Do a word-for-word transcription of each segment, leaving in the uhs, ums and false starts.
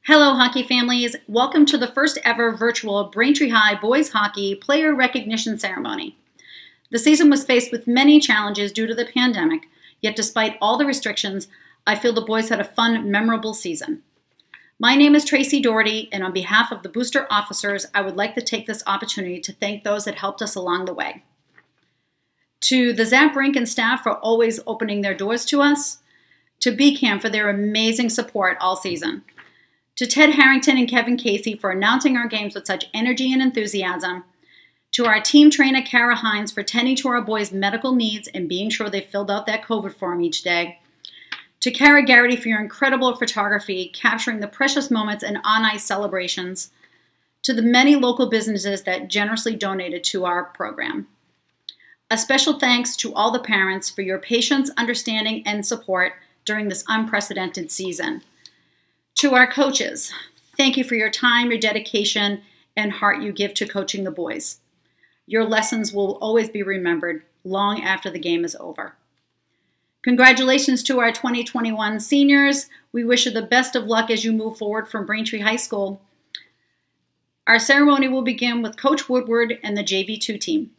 Hello, hockey families. Welcome to the first ever virtual Braintree High Boys Hockey Player Recognition Ceremony. The season was faced with many challenges due to the pandemic, yet despite all the restrictions, I feel the boys had a fun, memorable season. My name is Tracy Doherty, and on behalf of the booster officers, I would like to take this opportunity to thank those that helped us along the way. To the Zach Brink and staff for always opening their doors to us, to B C A M for their amazing support all season, to Ted Harrington and Kevin Casey for announcing our games with such energy and enthusiasm, to our team trainer Kara Hines for tending to our boys' medical needs and being sure they filled out that COVID form each day, to Kara Garrity for your incredible photography, capturing the precious moments and on-ice celebrations, to the many local businesses that generously donated to our program. A special thanks to all the parents for your patience, understanding, and support during this unprecedented season. To our coaches, thank you for your time, your dedication, and heart you give to coaching the boys. Your lessons will always be remembered long after the game is over. Congratulations to our twenty twenty-one seniors. We wish you the best of luck as you move forward from Braintree High School. Our ceremony will begin with Coach Woodward and the J V two team.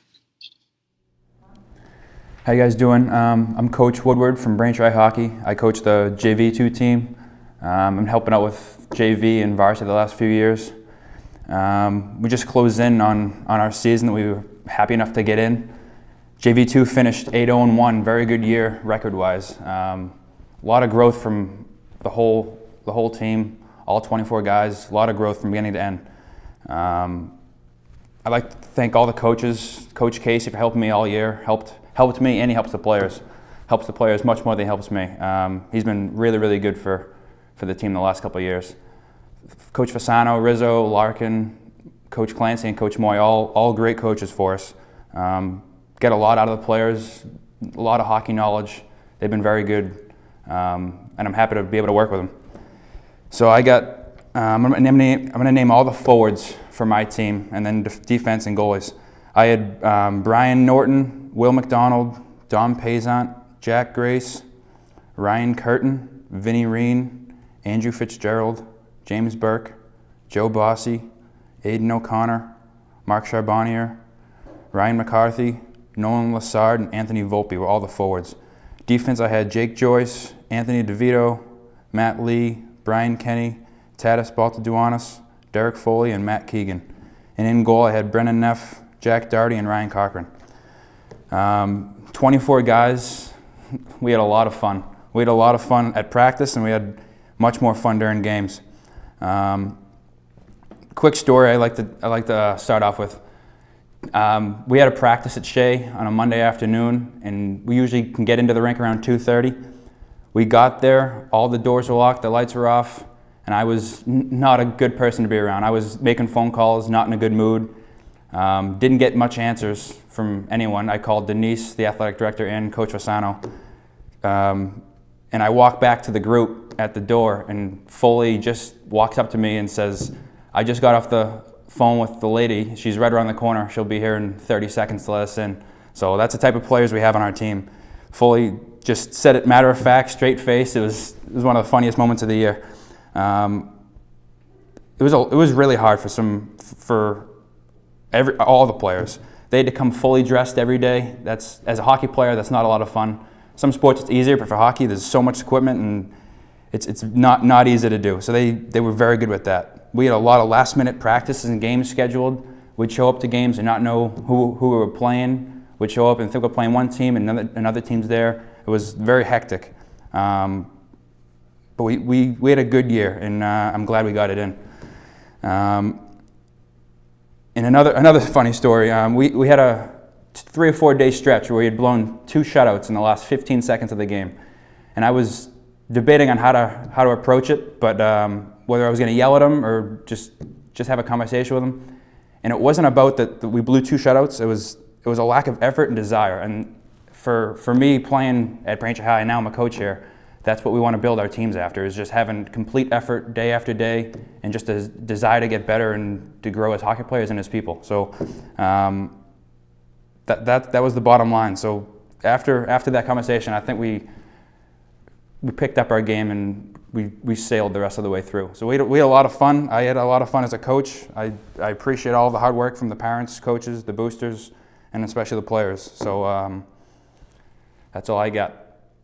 How you guys doing? Um, I'm Coach Woodward from Braintree High Hockey. I coach the J V two team. Um, I'm helping out with J V and varsity the last few years. Um, we just closed in on, on our season that we were happy enough to get in. J V two finished eight oh and one, very good year record-wise. Um, a lot of growth from the whole, the whole team, all twenty-four guys, a lot of growth from beginning to end. Um, I'd like to thank all the coaches, Coach Casey for helping me all year, helped, helped me and he helps the players. Helps the players much more than he helps me. Um, he's been really, really good for for the team the last couple of years. Coach Fasano, Rizzo, Larkin, Coach Clancy, and Coach Moy, all, all great coaches for us. Um, get a lot out of the players, a lot of hockey knowledge. They've been very good, um, and I'm happy to be able to work with them. So I got, um, I'm gonna name, I'm gonna name all the forwards for my team, and then def defense and goalies. I had um, Brian Norton, Will McDonald, Dom Payzant, Jack Grace, Ryan Curtin, Vinnie Reen, Andrew Fitzgerald, James Burke, Joe Bossy, Aiden O'Connor, Mark Charbonnier, Ryan McCarthy, Nolan Lassard, and Anthony Volpe were all the forwards. Defense, I had Jake Joyce, Anthony DeVito, Matt Lee, Brian Kenny, Tadas Baltaduanis, Derek Foley, and Matt Keegan. And in goal, I had Brennan Neff, Jack Darty, and Ryan Cochran. Um, twenty-four guys. We had a lot of fun. We had a lot of fun at practice, and we had much more fun during games. Um, quick story I like to, I like to uh, start off with. Um, we had a practice at Shea on a Monday afternoon, and we usually can get into the rink around two thirty. We got there, all the doors were locked, the lights were off, and I was n not a good person to be around. I was making phone calls, not in a good mood. Um, didn't get much answers from anyone. I called Denise, the athletic director, and Coach Fasano. Um, and I walked back to the group at the door, and Foley just walks up to me and says, I just got off the phone with the lady. She's right around the corner. She'll be here in thirty seconds to let us in. So that's the type of players we have on our team. Foley just said it matter of fact, straight face. It was, it was one of the funniest moments of the year. Um, it, was a, it was really hard for, some, for every, all the players. They had to come fully dressed every day. That's, as a hockey player, that's not a lot of fun. Some sports it's easier, but for hockey, there's so much equipment and it's, it's not, not easy to do. So they, they were very good with that. We had a lot of last minute practices and games scheduled. We'd show up to games and not know who, who we were playing. We'd show up and think we're playing one team and another, another team's there. It was very hectic. Um, but we, we, we had a good year, and uh, I'm glad we got it in. Um, and another, another funny story, um, we, we had a three or four day stretch where we had blown two shutouts in the last fifteen seconds of the game. And I was debating on how to, how to approach it, but um, whether I was going to yell at them or just, just have a conversation with them. And it wasn't about that, that we blew two shutouts, it was, it was a lack of effort and desire. And for, for me playing at Braintree High, and now I'm a coach here, that's what we want to build our teams after, is just having complete effort day after day and just a desire to get better and to grow as hockey players and as people. So um, that, that, that was the bottom line. So after, after that conversation, I think we, we picked up our game and we, we sailed the rest of the way through. So we had, we had a lot of fun. I had a lot of fun as a coach. I, I appreciate all the hard work from the parents, coaches, the boosters, and especially the players. So um, that's all I got.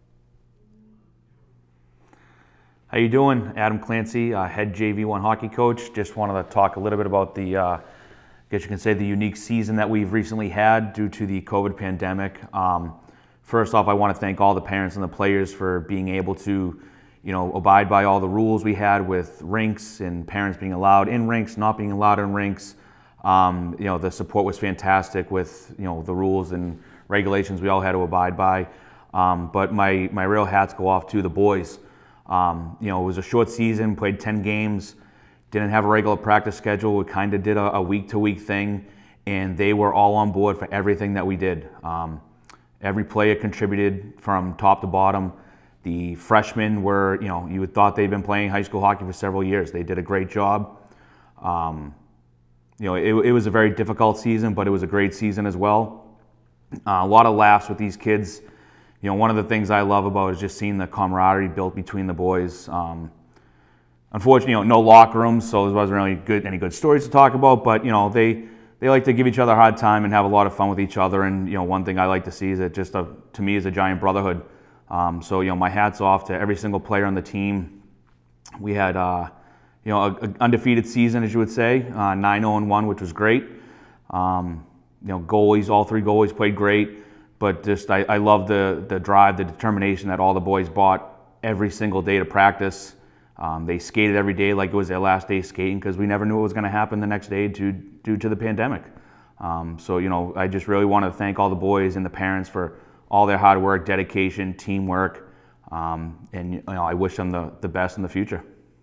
How you doing? Adam Clancy, uh, head J V one hockey coach. Just wanted to talk a little bit about the, uh, I guess you can say, the unique season that we've recently had due to the COVID pandemic. Um, first off, I want to thank all the parents and the players for being able to, you know, abide by all the rules we had with rinks and parents being allowed in rinks, not being allowed in rinks. Um, you know, the support was fantastic with, you know, the rules and regulations we all had to abide by. Um, but my, my real hats go off to the boys. Um, you know, it was a short season, played ten games, didn't have a regular practice schedule. We kind of did a, a week-to-week thing, and they were all on board for everything that we did. Um, every player contributed from top to bottom. The freshmen were, you know, you would thought they'd been playing high school hockey for several years. They did a great job. Um, you know, it, it was a very difficult season, but it was a great season as well. Uh, a lot of laughs with these kids. You know, one of the things I love about is just seeing the camaraderie built between the boys. Um, unfortunately, you know, no locker rooms, so there wasn't really good, any good stories to talk about. But you know, they they like to give each other a hard time and have a lot of fun with each other. And you know, one thing I like to see is that just a, to me is a giant brotherhood. Um, so you know, my hat's off to every single player on the team. We had uh, you know, an undefeated season, as you would say, uh, nine oh and one, which was great. Um, you know, goalies, all three goalies played great. But just I, I love the, the drive, the determination that all the boys brought every single day to practice. Um, they skated every day like it was their last day skating because we never knew what was going to happen the next day due, due to the pandemic. Um, so, you know, I just really want to thank all the boys and the parents for all their hard work, dedication, teamwork, um, and you know, I wish them the, the best in the future.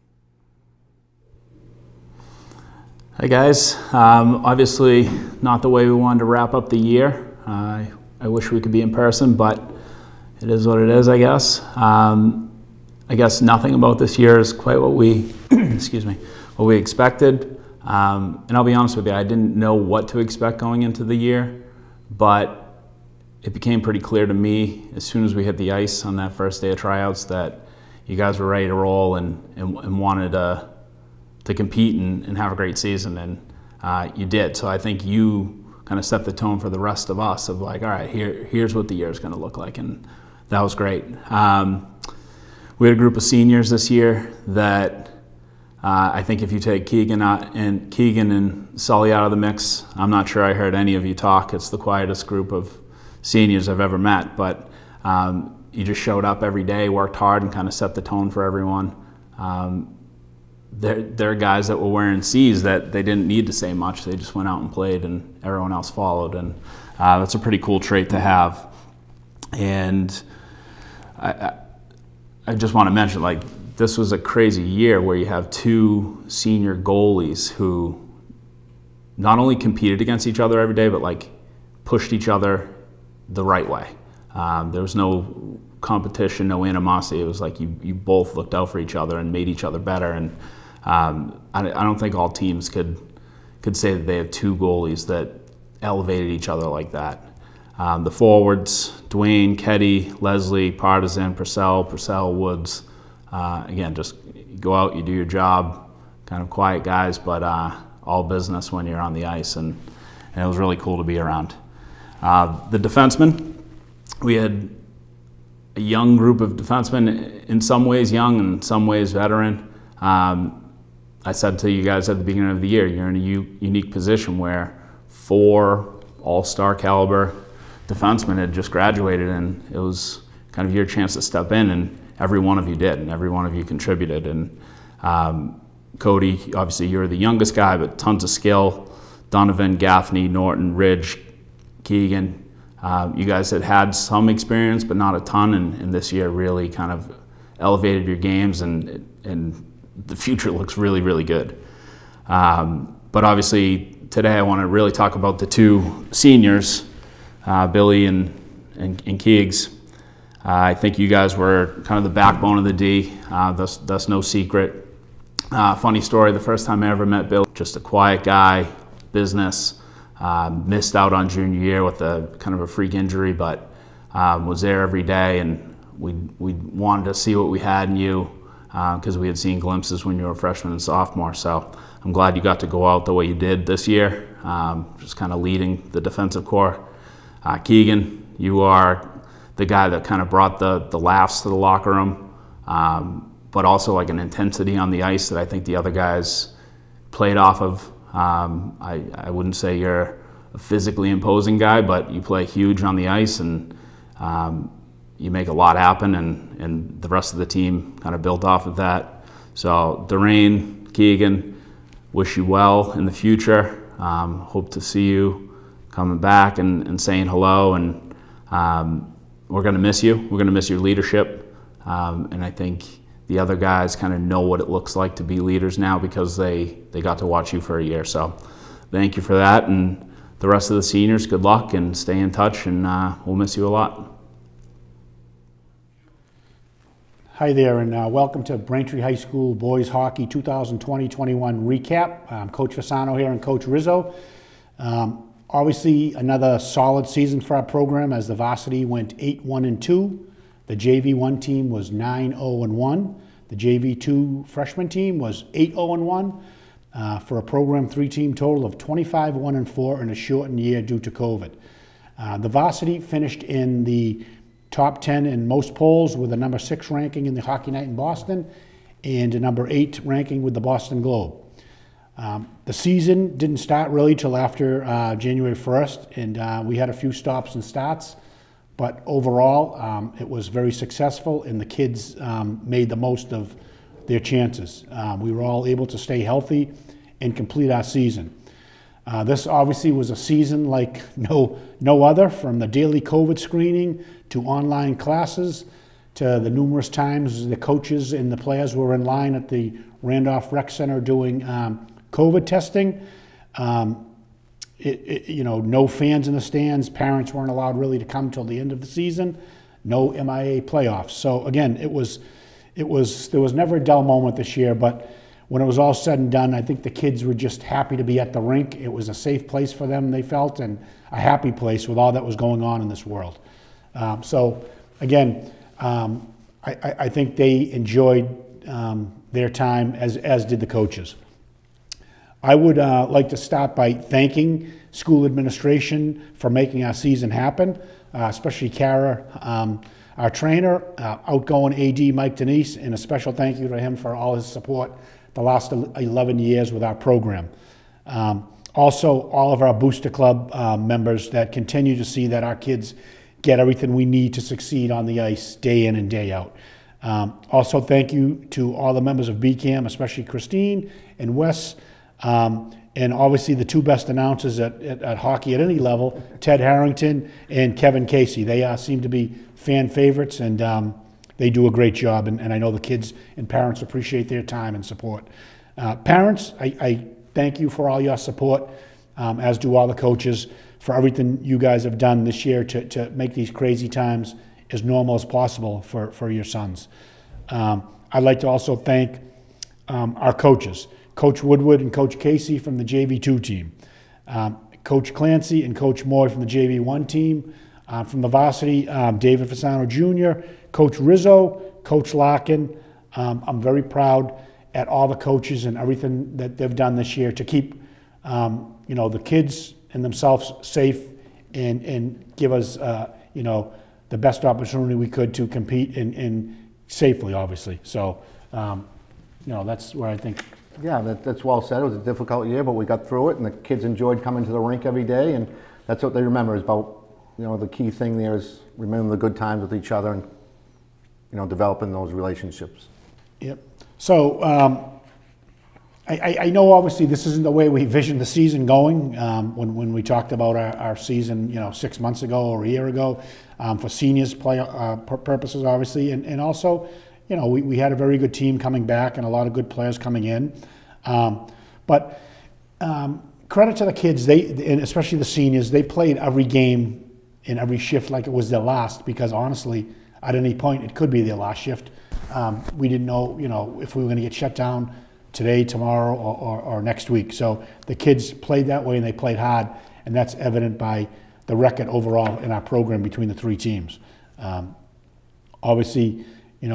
Hi guys, um, obviously not the way we wanted to wrap up the year. Uh, I wish we could be in person, but it is what it is, I guess. Um, I guess nothing about this year is quite what we, excuse me, what we expected. Um, and I'll be honest with you, I didn't know what to expect going into the year, but it became pretty clear to me as soon as we hit the ice on that first day of tryouts that you guys were ready to roll and, and, and wanted to, to compete and, and have a great season, and uh, you did. So I think you kind of set the tone for the rest of us of like, all right, here, here's what the year is going to look like, and that was great. Um, we had a group of seniors this year that uh, I think if you take Keegan out, and Keegan and Sully out of the mix, I'm not sure I heard any of you talk. It's the quietest group of seniors I've ever met, but um, you just showed up every day, worked hard, and kind of set the tone for everyone. Um, They're, they're guys that were wearing C's that they didn't need to say much. They just went out and played, and everyone else followed. And uh, that's a pretty cool trait to have. And I, I, I just want to mention, like, this was a crazy year where you have two senior goalies who not only competed against each other every day, but like pushed each other the right way. Um, there was no competition, no animosity. It was like you, you both looked out for each other and made each other better. And um, I, I don't think all teams could could say that they have two goalies that elevated each other like that. Um, the forwards, Dwayne, Keddy, Leslie, Partisan, Purcell, Purcell, Woods. Uh, again, just go out, you do your job, kind of quiet guys, but uh, all business when you're on the ice, and, and it was really cool to be around. Uh, the defensemen, we had a young group of defensemen, in some ways young, in some ways veteran. Um, I said to you guys at the beginning of the year, you're in a u unique position where four all-star caliber defensemen had just graduated, and it was kind of your chance to step in, and every one of you did, and every one of you contributed. And um, Cody, obviously you're the youngest guy, but tons of skill. Donovan, Gaffney, Norton, Ridge, Keegan. Uh, you guys had had some experience, but not a ton, and, and this year really kind of elevated your games, and, and the future looks really, really good. Um, but obviously today I want to really talk about the two seniors, uh, Billy and, and, and Keegs. Uh, I think you guys were kind of the backbone of the D. Uh, that's, that's no secret. Uh, funny story, the first time I ever met Bill, just a quiet guy, business, uh, missed out on junior year with a kind of a freak injury, but um, was there every day, and we we wanted to see what we had in you. because uh, we had seen glimpses when you were a freshman and sophomore. So I'm glad you got to go out the way you did this year, um, just kind of leading the defensive core. Uh, Keegan, you are the guy that kind of brought the, the laughs to the locker room, um, but also like an intensity on the ice that I think the other guys played off of. Um, I, I wouldn't say you're a physically imposing guy, but you play huge on the ice, and um, you make a lot happen, and, and the rest of the team kind of built off of that. So Darain, Keegan, wish you well in the future. Um, hope to see you coming back and, and saying hello, and um, we're going to miss you. We're going to miss your leadership, um, and I think the other guys kind of know what it looks like to be leaders now because they, they got to watch you for a year. So thank you for that, and the rest of the seniors, good luck, and stay in touch, and uh, we'll miss you a lot. Hi there, and uh, welcome to Braintree High School Boys Hockey two thousand twenty twenty-one recap. I'm Coach Fasano here and Coach Rizzo. Um, obviously, another solid season for our program as the varsity went eight one and two. The J V one team was nine oh and one. The J V two freshman team was eight oh and one uh, for a program three-team total of twenty-five one and four in a shortened year due to COVID. Uh, the varsity finished in the top ten in most polls with a number six ranking in the Hockey Night in Boston and a number eight ranking with the Boston Globe. Um, the season didn't start really till after uh, January first, and uh, we had a few stops and starts, but overall um, it was very successful, and the kids um, made the most of their chances. Um, we were all able to stay healthy and complete our season. Uh, this obviously was a season like no, no other, from the daily COVID screening to online classes to the numerous times the coaches and the players were in line at the Randolph Rec Center doing um, COVID testing. Um, it, it, you know, no fans in the stands. Parents weren't allowed really to come till the end of the season. No M I A playoffs. So again, it was, it was, there was never a dull moment this year, but when it was all said and done, I think the kids were just happy to be at the rink. It was a safe place for them, they felt, and a happy place with all that was going on in this world. Um, so, again, um, I, I think they enjoyed um, their time, as, as did the coaches. I would uh, like to start by thanking school administration for making our season happen, uh, especially Kara, um, our trainer, uh, outgoing A D Mike Denise, and a special thank you to him for all his support the last eleven years with our program. Um, also, all of our Booster Club uh, members that continue to see that our kids get everything we need to succeed on the ice day in and day out. Um, also, thank you to all the members of B CAM, especially Christine and Wes, um, and obviously the two best announcers at, at, at hockey at any level, Ted Harrington and Kevin Casey. They uh, seem to be fan favorites, and um, they do a great job, and, and I know the kids and parents appreciate their time and support. Uh, parents, I, I thank you for all your support, um, as do all the coaches, for everything you guys have done this year to, to make these crazy times as normal as possible for, for your sons. Um, I'd like to also thank um, our coaches, Coach Woodward and Coach Casey from the J V two team, um, Coach Clancy and Coach Moy from the J V one team, uh, from the varsity, um, David Fasano Junior, Coach Rizzo, Coach Larkin. Um, I'm very proud at all the coaches and everything that they've done this year to keep um, you know, the kids and themselves safe, and, and give us uh, you know, the best opportunity we could to compete in, in safely, obviously. So um, you know, that's where I think. Yeah, that, that's well said. It was a difficult year, but we got through it, and the kids enjoyed coming to the rink every day, and that's what they remember is about, you know, the key thing there is remembering the good times with each other and, you know, developing those relationships. Yep. So um, I, I know obviously this isn't the way we envisioned the season going um, when, when we talked about our, our season, you know, six months ago or a year ago, um, for seniors play uh, purposes, obviously, and, and also, you know, we, we had a very good team coming back and a lot of good players coming in. Um, but um, credit to the kids, they, and especially the seniors, they played every game in every shift like it was their last, because honestly, at any point, it could be their last shift. Um, we didn't know, you know, if we were going to get shut down today, tomorrow, or, or, or next week. So the kids played that way, and they played hard, and that's evident by the record overall in our program between the three teams. Um, obviously, you know,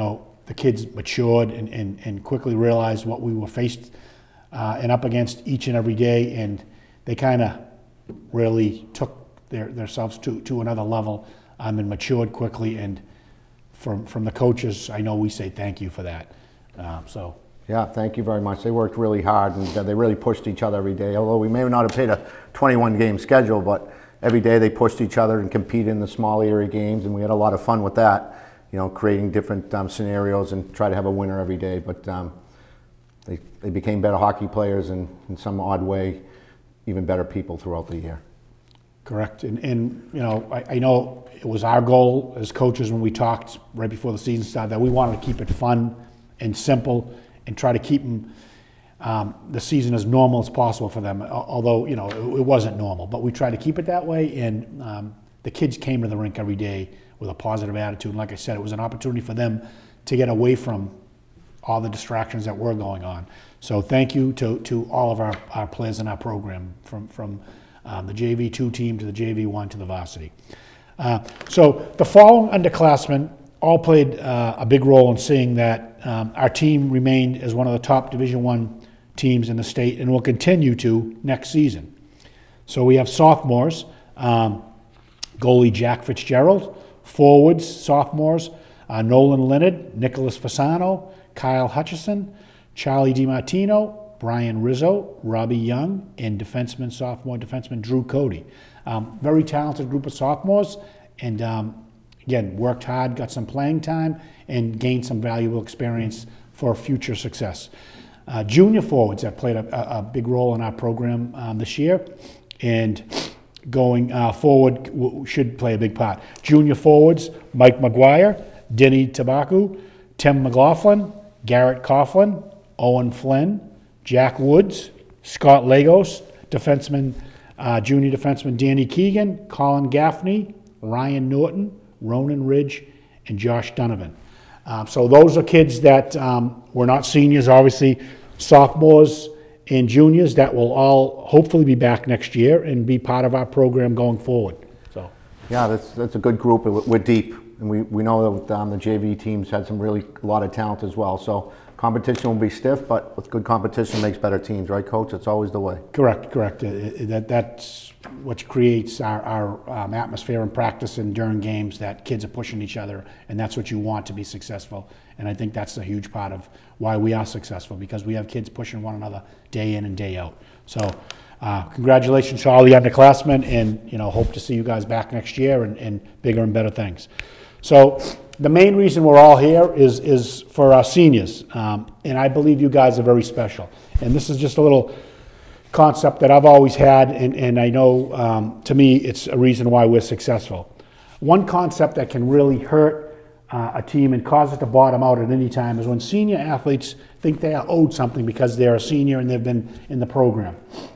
the kids matured and, and, and quickly realized what we were faced uh, and up against each and every day, and they kind of really took their themselves to, to another level um, and matured quickly. And from from the coaches, I know we say thank you for that. Uh, so. Yeah, thank you very much. They worked really hard, and they really pushed each other every day. Although we may not have played a twenty-one game schedule, but every day they pushed each other and competed in the small area games, and we had a lot of fun with that. You know, creating different um, scenarios and try to have a winner every day. But um, they, they became better hockey players, and in some odd way, even better people throughout the year. Correct. And, and you know, I, I know it was our goal as coaches when we talked right before the season started that we wanted to keep it fun and simple and try to keep them, um, the season as normal as possible for them. Although, you know, it, it wasn't normal, but we tried to keep it that way. And um, the kids came to the rink every day with a positive attitude. And like I said, it was an opportunity for them to get away from all the distractions that were going on. So thank you to, to all of our, our players in our program, from, from um, the J V two team to the J V one to the varsity. Uh, so the following underclassmen all played uh, a big role in seeing that um, our team remained as one of the top Division One teams in the state and will continue to next season. So we have sophomores, um, goalie Jack Fitzgerald, forwards, sophomores, uh, Nolan Leonard, Nicholas Fasano, Kyle Hutchison, Charlie DiMartino, Brian Rizzo, Robbie Young, and defenseman, sophomore defenseman Drew Cody. Um, very talented group of sophomores, and um, again, worked hard, got some playing time, and gained some valuable experience for future success. Uh, junior forwards have played a, a big role in our program um, this year, and going uh, forward w should play a big part. Junior forwards, Mike McGuire, Denny Tabaku, Tim McLaughlin, Garrett Coughlin, Owen Flynn, Jack Woods, Scott Lagos, defenseman, uh, junior defenseman Danny Keegan, Colin Gaffney, Ryan Norton, Ronan Ridge, and Josh Donovan. Uh, so those are kids that um, were not seniors, obviously sophomores and juniors that will all hopefully be back next year and be part of our program going forward. So, yeah, that's that's a good group. We're deep, and we, we know that um, the J V teams had some really a lot of talent as well. So competition will be stiff, but with good competition makes better teams, right, Coach? It's always the way. Correct, correct. Uh, that that's what creates our, our um, atmosphere in practice and during games, that kids are pushing each other, and that's what you want to be successful. And I think that's a huge part of why we are successful, because we have kids pushing one another day in and day out. So uh, congratulations to all the underclassmen, and you know, hope to see you guys back next year and, and bigger and better things. So the main reason we're all here is, is for our seniors, um, and I believe you guys are very special. And this is just a little concept that I've always had, and, and I know um, to me it's a reason why we're successful. One concept that can really hurt uh, a team and cause it to bottom out at any time is when senior athletes think they are owed something because they're a senior and they've been in the program.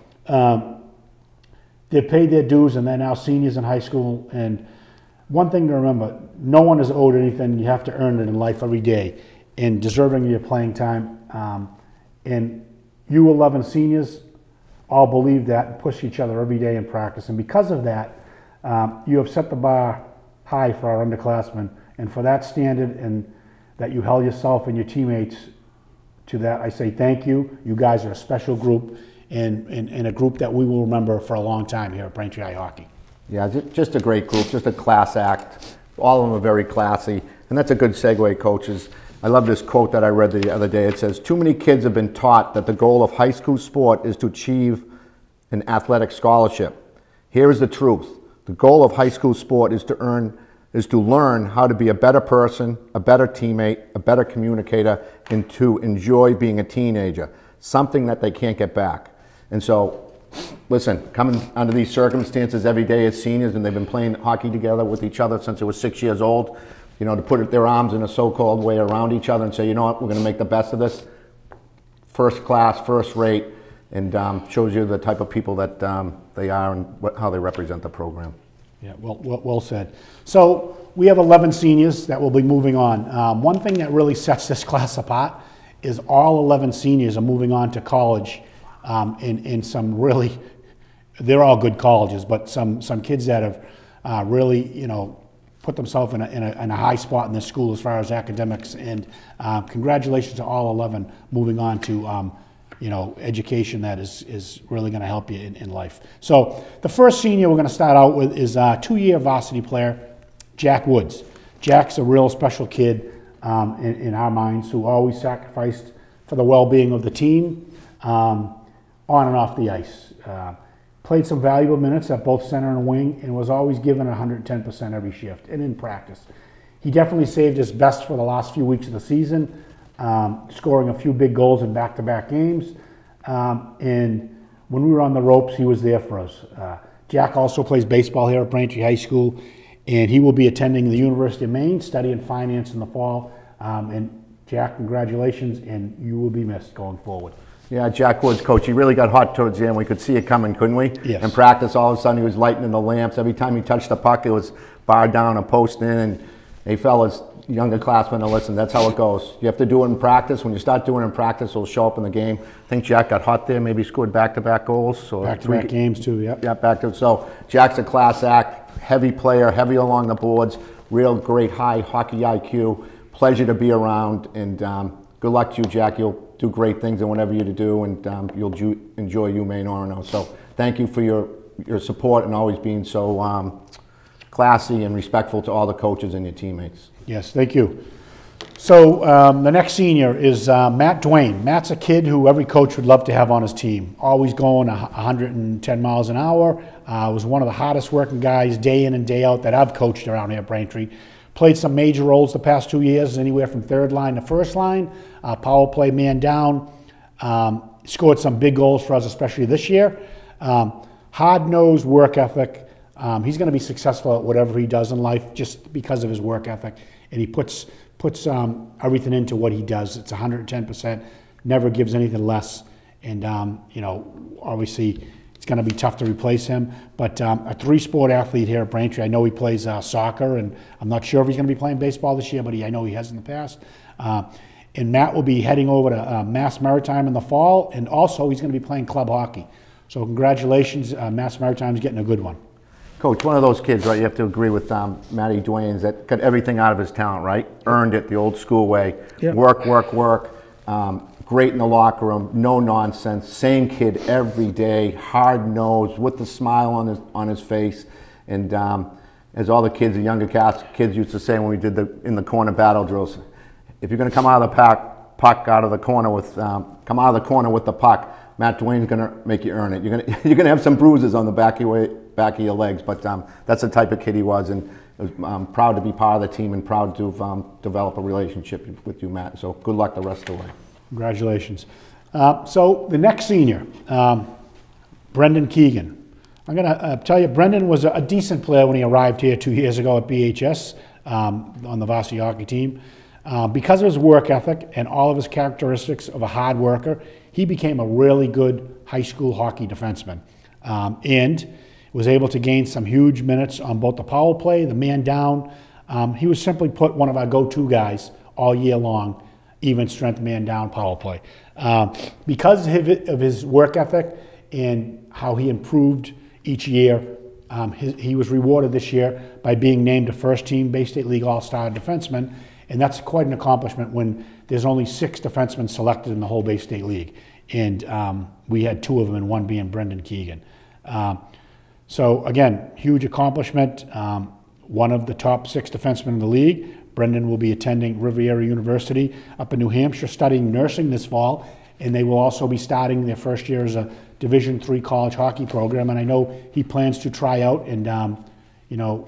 Um, they've paid their dues and they're now seniors in high school, and one thing to remember, no one is owed anything. You have to earn it in life every day, and deserving your playing time. Um, and you eleven seniors all believe that and push each other every day in practice. And because of that, um, you have set the bar high for our underclassmen. And for that standard, and that you held yourself and your teammates to that, I say thank you. You guys are a special group, and, and, and a group that we will remember for a long time here at Braintree High Hockey. Yeah, just a great group, just a class act. All of them are very classy, and that's a good segue, coaches. I love this quote that I read the other day. It says, "Too many kids have been taught that the goal of high school sport is to achieve an athletic scholarship. Here is the truth. The goal of high school sport is to earn, is to learn how to be a better person, a better teammate, a better communicator, and to enjoy being a teenager, something that they can't get back." And so, listen, coming under these circumstances every day as seniors, and they've been playing hockey together with each other since they were six years old, you know, to put their arms in a so-called way around each other and say, you know what, we're going to make the best of this. First class, first rate, and um, shows you the type of people that um, they are and what, how they represent the program. Yeah, well, well, well said. So we have eleven seniors that will be moving on. Um, one thing that really sets this class apart is all eleven seniors are moving on to college um, in, in some really, they're all good colleges, but some, some kids that have uh, really, you know, put themselves in a, in, a, in a high spot in this school as far as academics. And uh, congratulations to all eleven moving on to um, you know, education that is, is really going to help you in, in life. So the first senior we're going to start out with is a two-year varsity player, Jack Woods. Jack's a real special kid um, in, in our minds, who always sacrificed for the well-being of the team um, on and off the ice. Uh, played some valuable minutes at both center and wing, and was always given one hundred ten percent every shift and in practice. He definitely saved his best for the last few weeks of the season, um, scoring a few big goals in back-to-back games. Um, and when we were on the ropes, he was there for us. Uh, Jack also plays baseball here at Braintree High School, and he will be attending the University of Maine, studying finance in the fall. Um, and Jack, congratulations, and you will be missed going forward. Yeah, Jack Woods, coach, he really got hot towards the end. We could see it coming, couldn't we? Yes. In practice, all of a sudden, he was lighting the lamps. Every time he touched the puck, it was bar down and post in. And hey, fellas, younger classmen, to listen, that's how it goes. You have to do it in practice. When you start doing it in practice, it'll show up in the game. I think Jack got hot there, maybe scored back-to-back goals. So Back-to-back games, too, yep. Yeah, back to So Jack's a class act, heavy player, heavy along the boards, real great high hockey I Q. Pleasure to be around, and um, good luck to you, Jack. You'll do great things in whatever you do, and um, you'll ju enjoy UMaine Orono. So thank you for your, your support and always being so um, classy and respectful to all the coaches and your teammates. Yes, thank you. So um, the next senior is uh, Matt Dwayne. Matt's a kid who every coach would love to have on his team. Always going one hundred ten miles an hour. Uh, was one of the hardest working guys day in and day out that I've coached around here at Braintree. Played some major roles the past two years, anywhere from third line to first line. Uh, power play, man down. Um, scored some big goals for us, especially this year. Um, hard-nosed work ethic. Um, he's going to be successful at whatever he does in life just because of his work ethic. And he puts puts um, everything into what he does. It's one hundred ten percent, never gives anything less. And, um, you know, obviously it's going to be tough to replace him. But um, a three-sport athlete here at Braintree. I know he plays uh, soccer, and I'm not sure if he's going to be playing baseball this year, but he, I know he has in the past. Uh, and Matt will be heading over to uh, Mass Maritime in the fall, and also he's going to be playing club hockey. So congratulations, uh, Mass Maritime's getting a good one. Coach, one of those kids, right, you have to agree with um, Matty Dwayne, that got everything out of his talent, right? Earned it the old school way. Yep. Work, work, work. Um, great in the locker room, no nonsense. Same kid every day, hard-nosed, with the smile on his, on his face. And um, as all the kids, the younger cats, kids used to say when we did the in the corner battle drills, if you're going to come out of the puck, puck out of the corner with, um, come out of the corner with the puck, Matt Dwayne's going to make you earn it. You're going to, you're going to have some bruises on the back of your, back of your legs, but um, that's the type of kid he was, and I was um, proud to be part of the team and proud to um, develop a relationship with you, Matt. So good luck the rest of the way. Congratulations. Uh, so the next senior, um, Brendan Keegan. I'm going to uh, tell you, Brendan was a, a decent player when he arrived here two years ago at B H S um, on the varsity hockey team. Uh, because of his work ethic and all of his characteristics of a hard worker, he became a really good high school hockey defenseman, um, and was able to gain some huge minutes on both the power play, the man down. Um, he was simply put one of our go-to guys all year long, even strength man down power play. Um, because of his, of his work ethic and how he improved each year, um, his, he was rewarded this year by being named a first-team Bay State League All-Star defenseman. And that's quite an accomplishment when there's only six defensemen selected in the whole Bay State League. And um, we had two of them, and one being Brendan Keegan. Um, so again, huge accomplishment. Um, one of the top six defensemen in the league. Brendan will be attending Riviera University up in New Hampshire, studying nursing this fall. And they will also be starting their first year as a Division three college hockey program. And I know he plans to try out, and um, you know,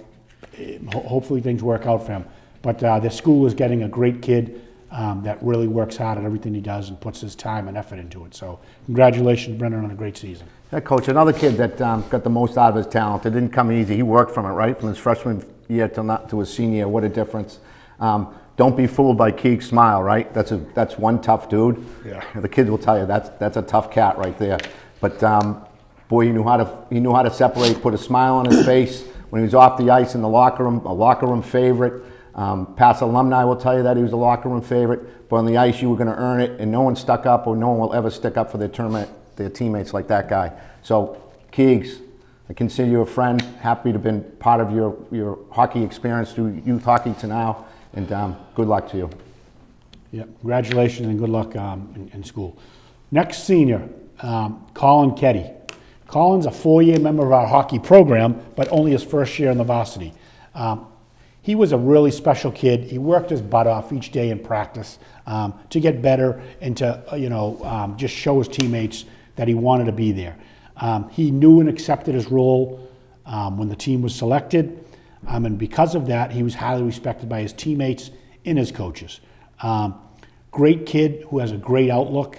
ho hopefully things work out for him. But uh, the school is getting a great kid um, that really works hard at everything he does and puts his time and effort into it. So congratulations, Brendan, on a great season. Yeah, Coach, another kid that um, got the most out of his talent. It didn't come easy. He worked from it, right? From his freshman year to, not, to his senior year. What a difference. Um, don't be fooled by Keeg's smile, right? That's, a, that's one tough dude. Yeah. The kids will tell you that's, that's a tough cat right there. But um, boy, he knew, how to, he knew how to separate, put a smile on his face. When he was off the ice in the locker room, a locker room favorite. Um, past alumni will tell you that he was a locker room favorite, but on the ice you were going to earn it, and no one stuck up, or no one will ever stick up for their tournament, their teammates like that guy. So, Keegs, I consider you a friend. Happy to have been part of your, your hockey experience through youth hockey to now, and um, good luck to you. Yeah, congratulations and good luck um, in, in school. Next senior, um, Colin Ketty. Colin's a four-year member of our hockey program, but only his first year in the varsity. Um, he was a really special kid. He worked his butt off each day in practice um, to get better and to, you know, um, just show his teammates that he wanted to be there. Um, he knew and accepted his role um, when the team was selected, um, and because of that, he was highly respected by his teammates and his coaches. Um, great kid who has a great outlook.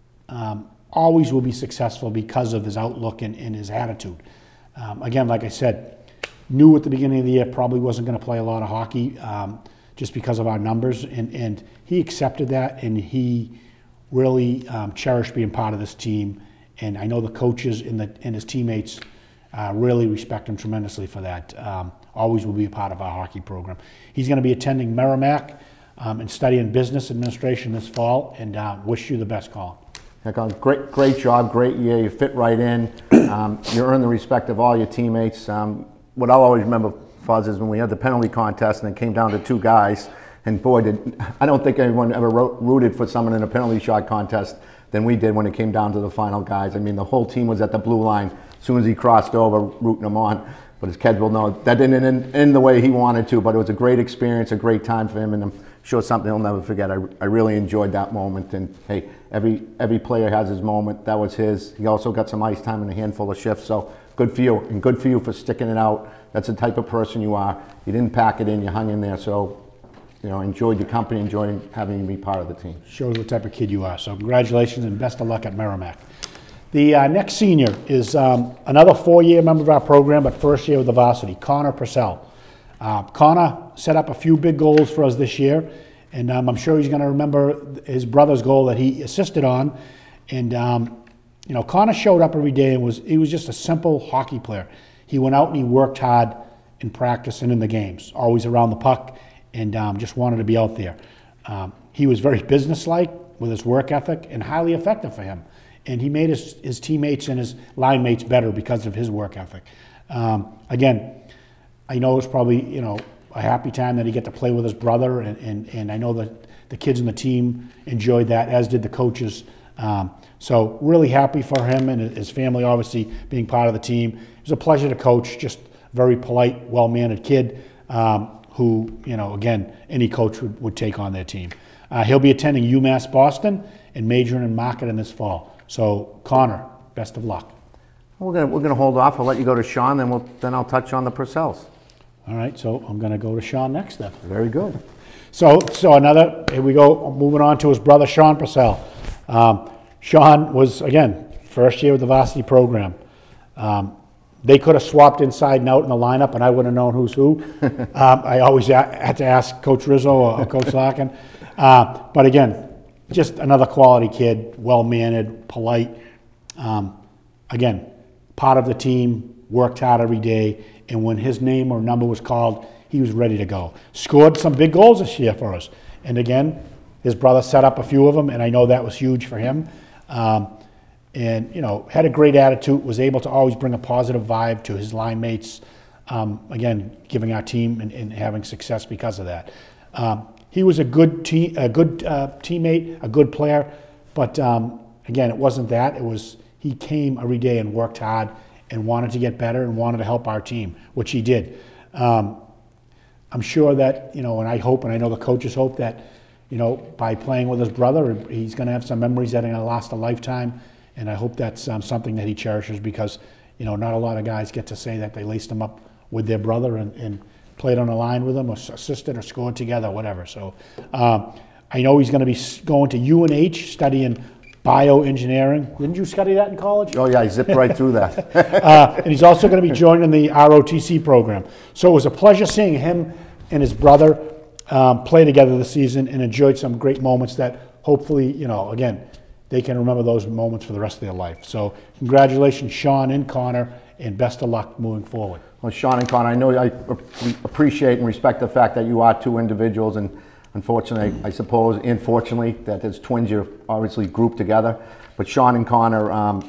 Um, always will be successful because of his outlook and, and his attitude. Um, again, like I said, knew at the beginning of the year probably wasn't going to play a lot of hockey um, just because of our numbers, and, and he accepted that, and he really um, cherished being part of this team. And I know the coaches and, the, and his teammates uh, really respect him tremendously for that. Um, always will be a part of our hockey program. He's going to be attending Merrimack um, and studying business administration this fall, and uh, wish you the best, Colin. Great, great job, great year. You fit right in. Um, you earn the respect of all your teammates. Um, what I'll always remember, Fuzz, is when we had the penalty contest and it came down to two guys. And boy, did I don't think anyone ever wrote, rooted for someone in a penalty shot contest than we did when it came down to the final guys. I mean, the whole team was at the blue line as soon as he crossed over, rooting him on. But as Ked will know, that didn't end, end the way he wanted to. But it was a great experience, a great time for him, and I'm sure something he'll never forget. I, I really enjoyed that moment. And hey, every every player has his moment. That was his. He also got some ice time and a handful of shifts. So good for you, and good for you for sticking it out. That's the type of person you are. You didn't pack it in. You hung in there. So, you know, enjoyed your company, enjoyed having you be part of the team. Shows what type of kid you are. So congratulations and best of luck at Merrimack. The uh, next senior is um, another four-year member of our program, but first year with the varsity, Connor Purcell. Uh, Connor set up a few big goals for us this year, and um, I'm sure he's going to remember his brother's goal that he assisted on. And um, you know, Connor showed up every day and was he was just a simple hockey player. He went out and he worked hard in practice and in the games, always around the puck, and um, just wanted to be out there. Um, he was very businesslike with his work ethic and highly effective for him. And he made his, his teammates and his line mates better because of his work ethic. Um, again, I know it's probably, you know, a happy time that he got to play with his brother, and, and, and I know that the kids in the team enjoyed that, as did the coaches. Um, so really happy for him and his family, obviously, being part of the team. It was a pleasure to coach, just very polite, well-mannered kid um, who, you know, again, any coach would, would take on their team. Uh, he'll be attending UMass Boston and majoring in marketing this fall. So, Connor, best of luck. We're gonna we're gonna hold off. I'll let you go to Sean, then we'll then I'll touch on the Purcells. All right, so I'm gonna go to Sean next then. Very good. So, so another. Here we go. Moving on to his brother, Sean Purcell. Um, Sean was again first year with the varsity program. Um, they could have swapped inside and out in the lineup, and I would have known who's who. um, I always had to ask Coach Rizzo or Coach Larkin. Uh, but again, just another quality kid, well-mannered, polite. Um, again, part of the team, worked hard every day, and when his name or number was called, he was ready to go. Scored some big goals this year for us. And again, his brother set up a few of them, and I know that was huge for him. Um, and, you know, had a great attitude, was able to always bring a positive vibe to his line mates. Um, again, giving our team and, and having success because of that. Um, He was a good team, a good uh, teammate, a good player, but um, again, it wasn't that. It was he came every day and worked hard and wanted to get better and wanted to help our team, which he did. Um, I'm sure that, you know, and I hope, and I know the coaches hope that, you know, by playing with his brother, he's going to have some memories that are going to last a lifetime, and I hope that's um, something that he cherishes because, you know, not a lot of guys get to say that they laced him up with their brother and, and played on a line with him, or assisted, or scored together, whatever. So um, I know he's going to be going to U N H studying bioengineering. Didn't you study that in college? Oh yeah, I zipped right through that. uh, and he's also going to be joining the R O T C program. So it was a pleasure seeing him and his brother um, play together this season, and enjoyed some great moments that hopefully, you know, again, they can remember those moments for the rest of their life. So congratulations, Sean and Connor, and best of luck moving forward. Well, Sean and Connor, I know I appreciate and respect the fact that you are two individuals, and unfortunately, I suppose, unfortunately, that as twins you're obviously grouped together. But Sean and Connor, um,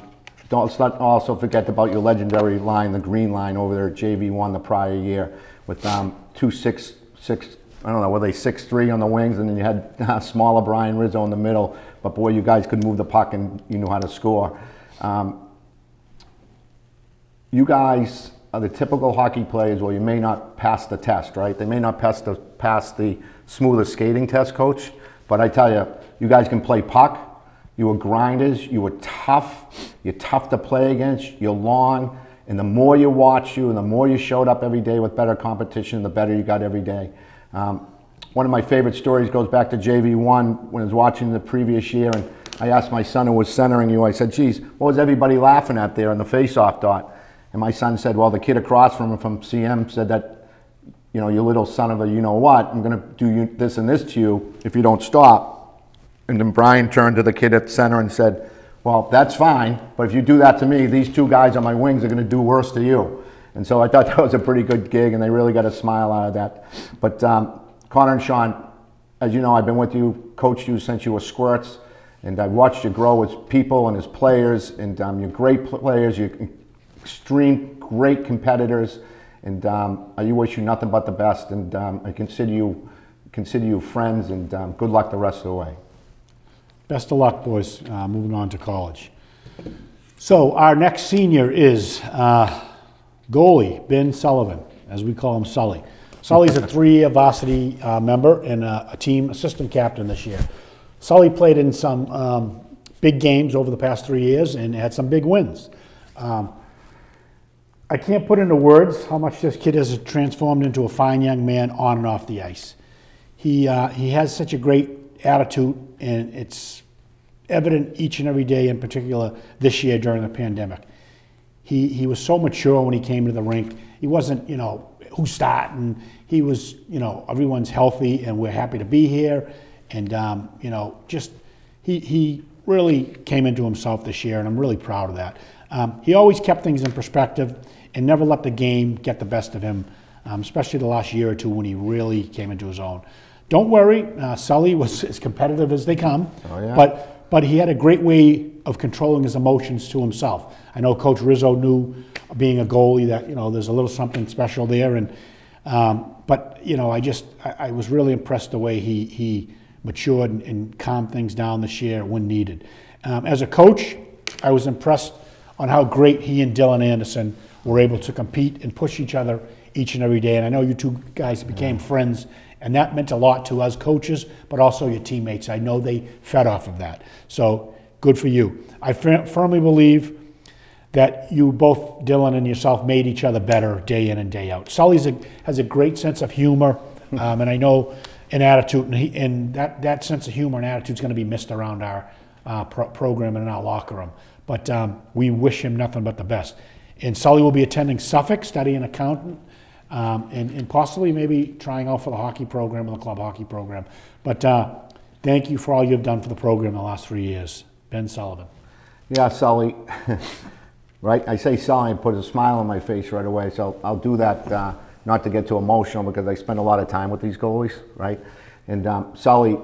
don't, let's not also forget about your legendary line, the green line over there at J V one the prior year with um, two six six. I don't know, were they six three on the wings, and then you had uh, smaller Brian Rizzo in the middle. But boy, you guys could move the puck and you knew how to score. Um, you guys are the typical hockey players where you may not pass the test, right? They may not pass the, pass the smoother skating test, coach. But I tell you, you guys can play puck. You were grinders. You were tough. You're tough to play against. You're long. And the more you watch you and the more you showed up every day with better competition, the better you got every day. Um, one of my favorite stories goes back to J V one when I was watching the previous year, and I asked my son who was centering you, I said, geez, what was everybody laughing at there in the face-off dot? And my son said, well, the kid across from him from C M said that, you know, you little son of a you-know-what, I'm going to do you this and this to you if you don't stop. And then Brian turned to the kid at the center and said, well, that's fine, but if you do that to me, these two guys on my wings are going to do worse to you. And so I thought that was a pretty good gig, and they really got a smile out of that. But um, Connor and Sean, as you know, I've been with you, coached you since you were squirts, and I've watched you grow as people and as players, and um, you're great players, you're extreme great competitors, and um, I wish you nothing but the best, and um, I consider you, consider you friends, and um, good luck the rest of the way. Best of luck, boys, uh, moving on to college. So our next senior is uh, goalie Ben Sullivan, as we call him Sully. Sully's a three-year varsity uh, member and a, a team assistant captain this year. Sully played in some um, big games over the past three years and had some big wins. Um, I can't put into words how much this kid has transformed into a fine young man on and off the ice. He, uh, he has such a great attitude, and it's evident each and every day, in particular this year during the pandemic. He, he was so mature when he came to the rink. He wasn't, you know, who's starting. He was, you know, everyone's healthy and we're happy to be here. And, um, you know, just, he, he really came into himself this year, and I'm really proud of that. Um, he always kept things in perspective and never let the game get the best of him, um, especially the last year or two when he really came into his own. Don't worry, uh, Sully was as competitive as they come, oh, yeah. but, but he had a great way of controlling his emotions to himself. I know Coach Rizzo knew, being a goalie, that, you know, there's a little something special there, and um, but, you know, I just, I, I was really impressed the way he, he matured and, and calmed things down this year when needed. Um, as a coach, I was impressed on how great he and Dylan Anderson were able to compete and push each other each and every day, and I know you two guys became friends, and that meant a lot to us coaches, but also your teammates. I know they fed off of that. So good for you. I firmly believe that you both, Dylan and yourself, made each other better day in and day out. Sully's a, has a great sense of humor, um, and I know an attitude, and, he, and that, that sense of humor and attitude is going to be missed around our uh, pro program and in our locker room. But um, we wish him nothing but the best. And Sully will be attending Suffolk, studying accountant, Um, and, and possibly maybe trying out for the hockey program or the club hockey program. But uh, thank you for all you've done for the program in the last three years. Ben Sullivan. Yeah, Sully. Right? I say Sully and put a smile on my face right away. So I'll do that, uh, not to get too emotional, because I spend a lot of time with these goalies, right? And um, Sully,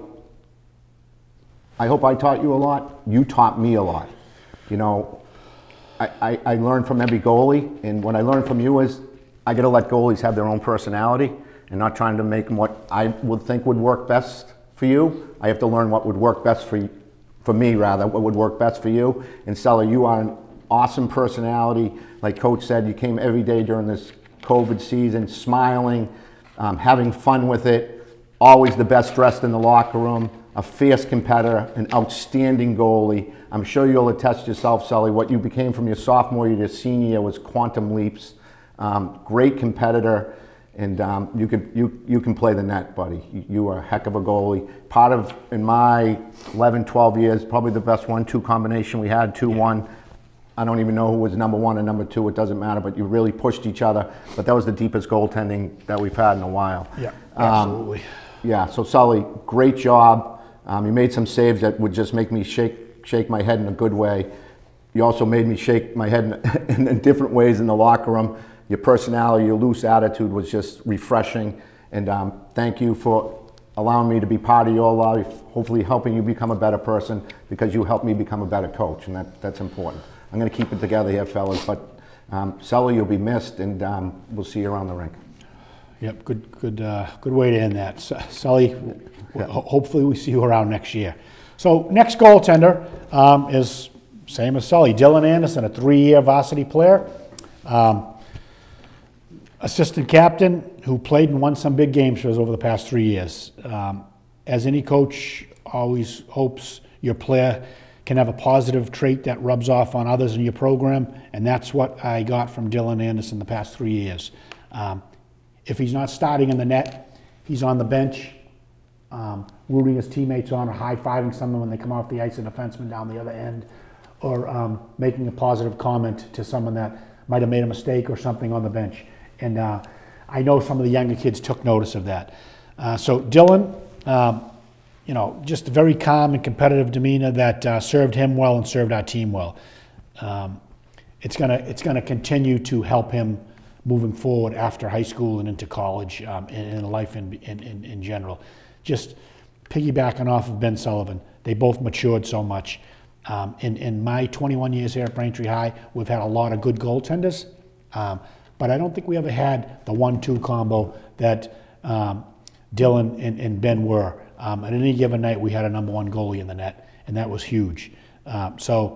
I hope I taught you a lot. You taught me a lot. You know, I, I, I learned from every goalie, and what I learned from you is I got to let goalies have their own personality and not trying to make them what I would think would work best for you. I have to learn what would work best for you, for me rather, what would work best for you. And Sully, you are an awesome personality. Like Coach said, you came every day during this COVID season, smiling, um, having fun with it, always the best dressed in the locker room, a fierce competitor, an outstanding goalie. I'm sure you'll attest yourself, Sully, what you became from your sophomore year to senior year was quantum leaps. Um, great competitor, and um, you could you you can play the net, buddy. You, you are a heck of a goalie. Part of, in my eleven, twelve years, probably the best one two combination we had, two one. I don't even know who was number one and number two. It doesn't matter, but you really pushed each other. But that was the deepest goaltending that we've had in a while. Yeah, absolutely. Um, yeah. So Sully, great job. Um, you made some saves that would just make me shake shake my head in a good way. You also made me shake my head in, in different ways in the locker room. Your personality, your loose attitude was just refreshing. And um, thank you for allowing me to be part of your life, hopefully helping you become a better person, because you helped me become a better coach, and that, that's important. I'm going to keep it together here, fellas. But um, Sully, you'll be missed, and um, we'll see you around the rink. Yep, good, good, uh, good way to end that. S Sully, Yeah. ho hopefully we see you around next year. So next goaltender um, is same as Sully, Dylan Anderson, a three-year varsity player, um, assistant captain who played and won some big games for us over the past three years. Um, as any coach always hopes your player can have a positive trait that rubs off on others in your program, and that's what I got from Dylan Anderson the past three years. Um, if he's not starting in the net, he's on the bench, um, rooting his teammates on or high-fiving someone when they come off the ice, a defenseman down the other end, or um, making a positive comment to someone that might have made a mistake or something on the bench. And uh, I know some of the younger kids took notice of that. Uh, so Dylan, um, you know, just a very calm and competitive demeanor that uh, served him well and served our team well. Um, it's gonna it's gonna continue to help him moving forward after high school and into college um, and in life in, in, in, in general. Just piggybacking off of Ben Sullivan, they both matured so much. Um, in, in my twenty-one years here at Braintree High, we've had a lot of good goaltenders, um, but I don't think we ever had the one two combo that um, Dylan and, and Ben were. Um, at any given night, we had a number one goalie in the net, and that was huge. Um, so,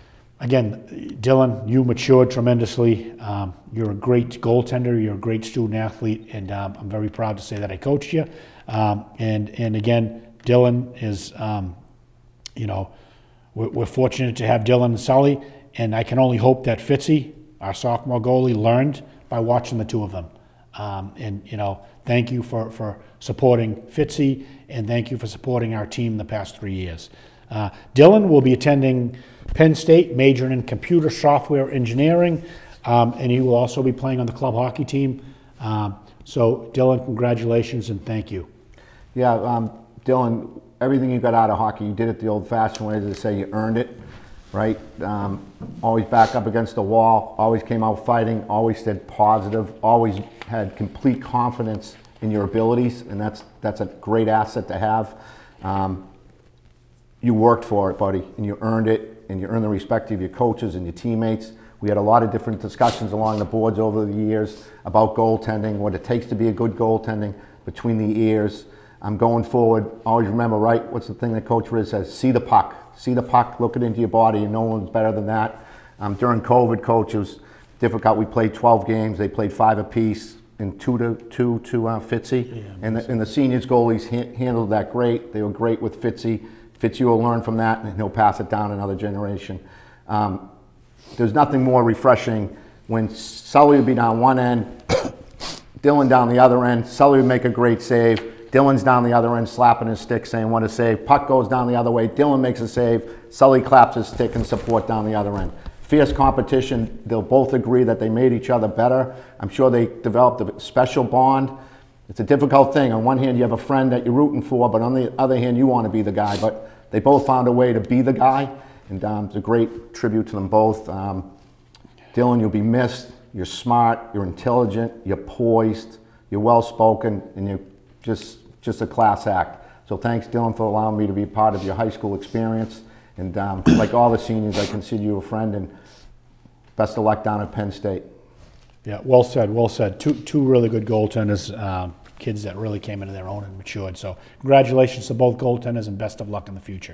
again, Dylan, you matured tremendously. Um, you're a great goaltender. You're a great student athlete, and um, I'm very proud to say that I coached you. Um, and, and again, Dylan is, um, you know, we're, we're fortunate to have Dylan and Sully, and I can only hope that Fitzy, our sophomore goalie, learned by watching the two of them. Um, and, you know, thank you for, for supporting Fitzy, and thank you for supporting our team the past three years. Uh, Dylan will be attending Penn State, majoring in computer software engineering, um, and he will also be playing on the club hockey team. Um, so, Dylan, congratulations and thank you. Yeah, um, Dylan, everything you got out of hockey, you did it the old-fashioned way, as they say, you earned it, right? Um, always back up against the wall, always came out fighting, always stayed positive, always had complete confidence in your abilities, and that's that's a great asset to have. Um, you worked for it, buddy, and you earned it, and you earned the respect of your coaches and your teammates. We had a lot of different discussions along the boards over the years about goaltending, what it takes to be a good goaltending between the ears. I'm um, going forward, always remember, right, what's the thing that Coach Riz says? See the puck. See the puck, look it into your body, and no one's better than that. Um, during COVID, Coach, it was difficult. We played twelve games. They played five apiece, and two to two to uh, Fitzy. Yeah, and, the, and the seniors goalies ha handled that great. They were great with Fitzy. Fitzy will learn from that, and he'll pass it down another generation. Um, there's nothing more refreshing when Sully would be down one end, Dylan down the other end. Sully would make a great save. Dylan's down the other end slapping his stick saying what a save. Puck goes down the other way. Dylan makes a save. Sully claps his stick in support down the other end. Fierce competition. They'll both agree that they made each other better. I'm sure they developed a special bond. It's a difficult thing. On one hand, you have a friend that you're rooting for, but on the other hand, you want to be the guy. But they both found a way to be the guy, and um, it's a great tribute to them both. Um, Dylan, you'll be missed. You're smart. You're intelligent. You're poised. You're well-spoken, and you're just just a class act. So thanks, Dylan, for allowing me to be part of your high school experience. And um, like all the seniors, I consider you a friend, and best of luck down at Penn State. Yeah, well said, well said. Two, two really good goaltenders, um, kids that really came into their own and matured. So congratulations to both goaltenders and best of luck in the future.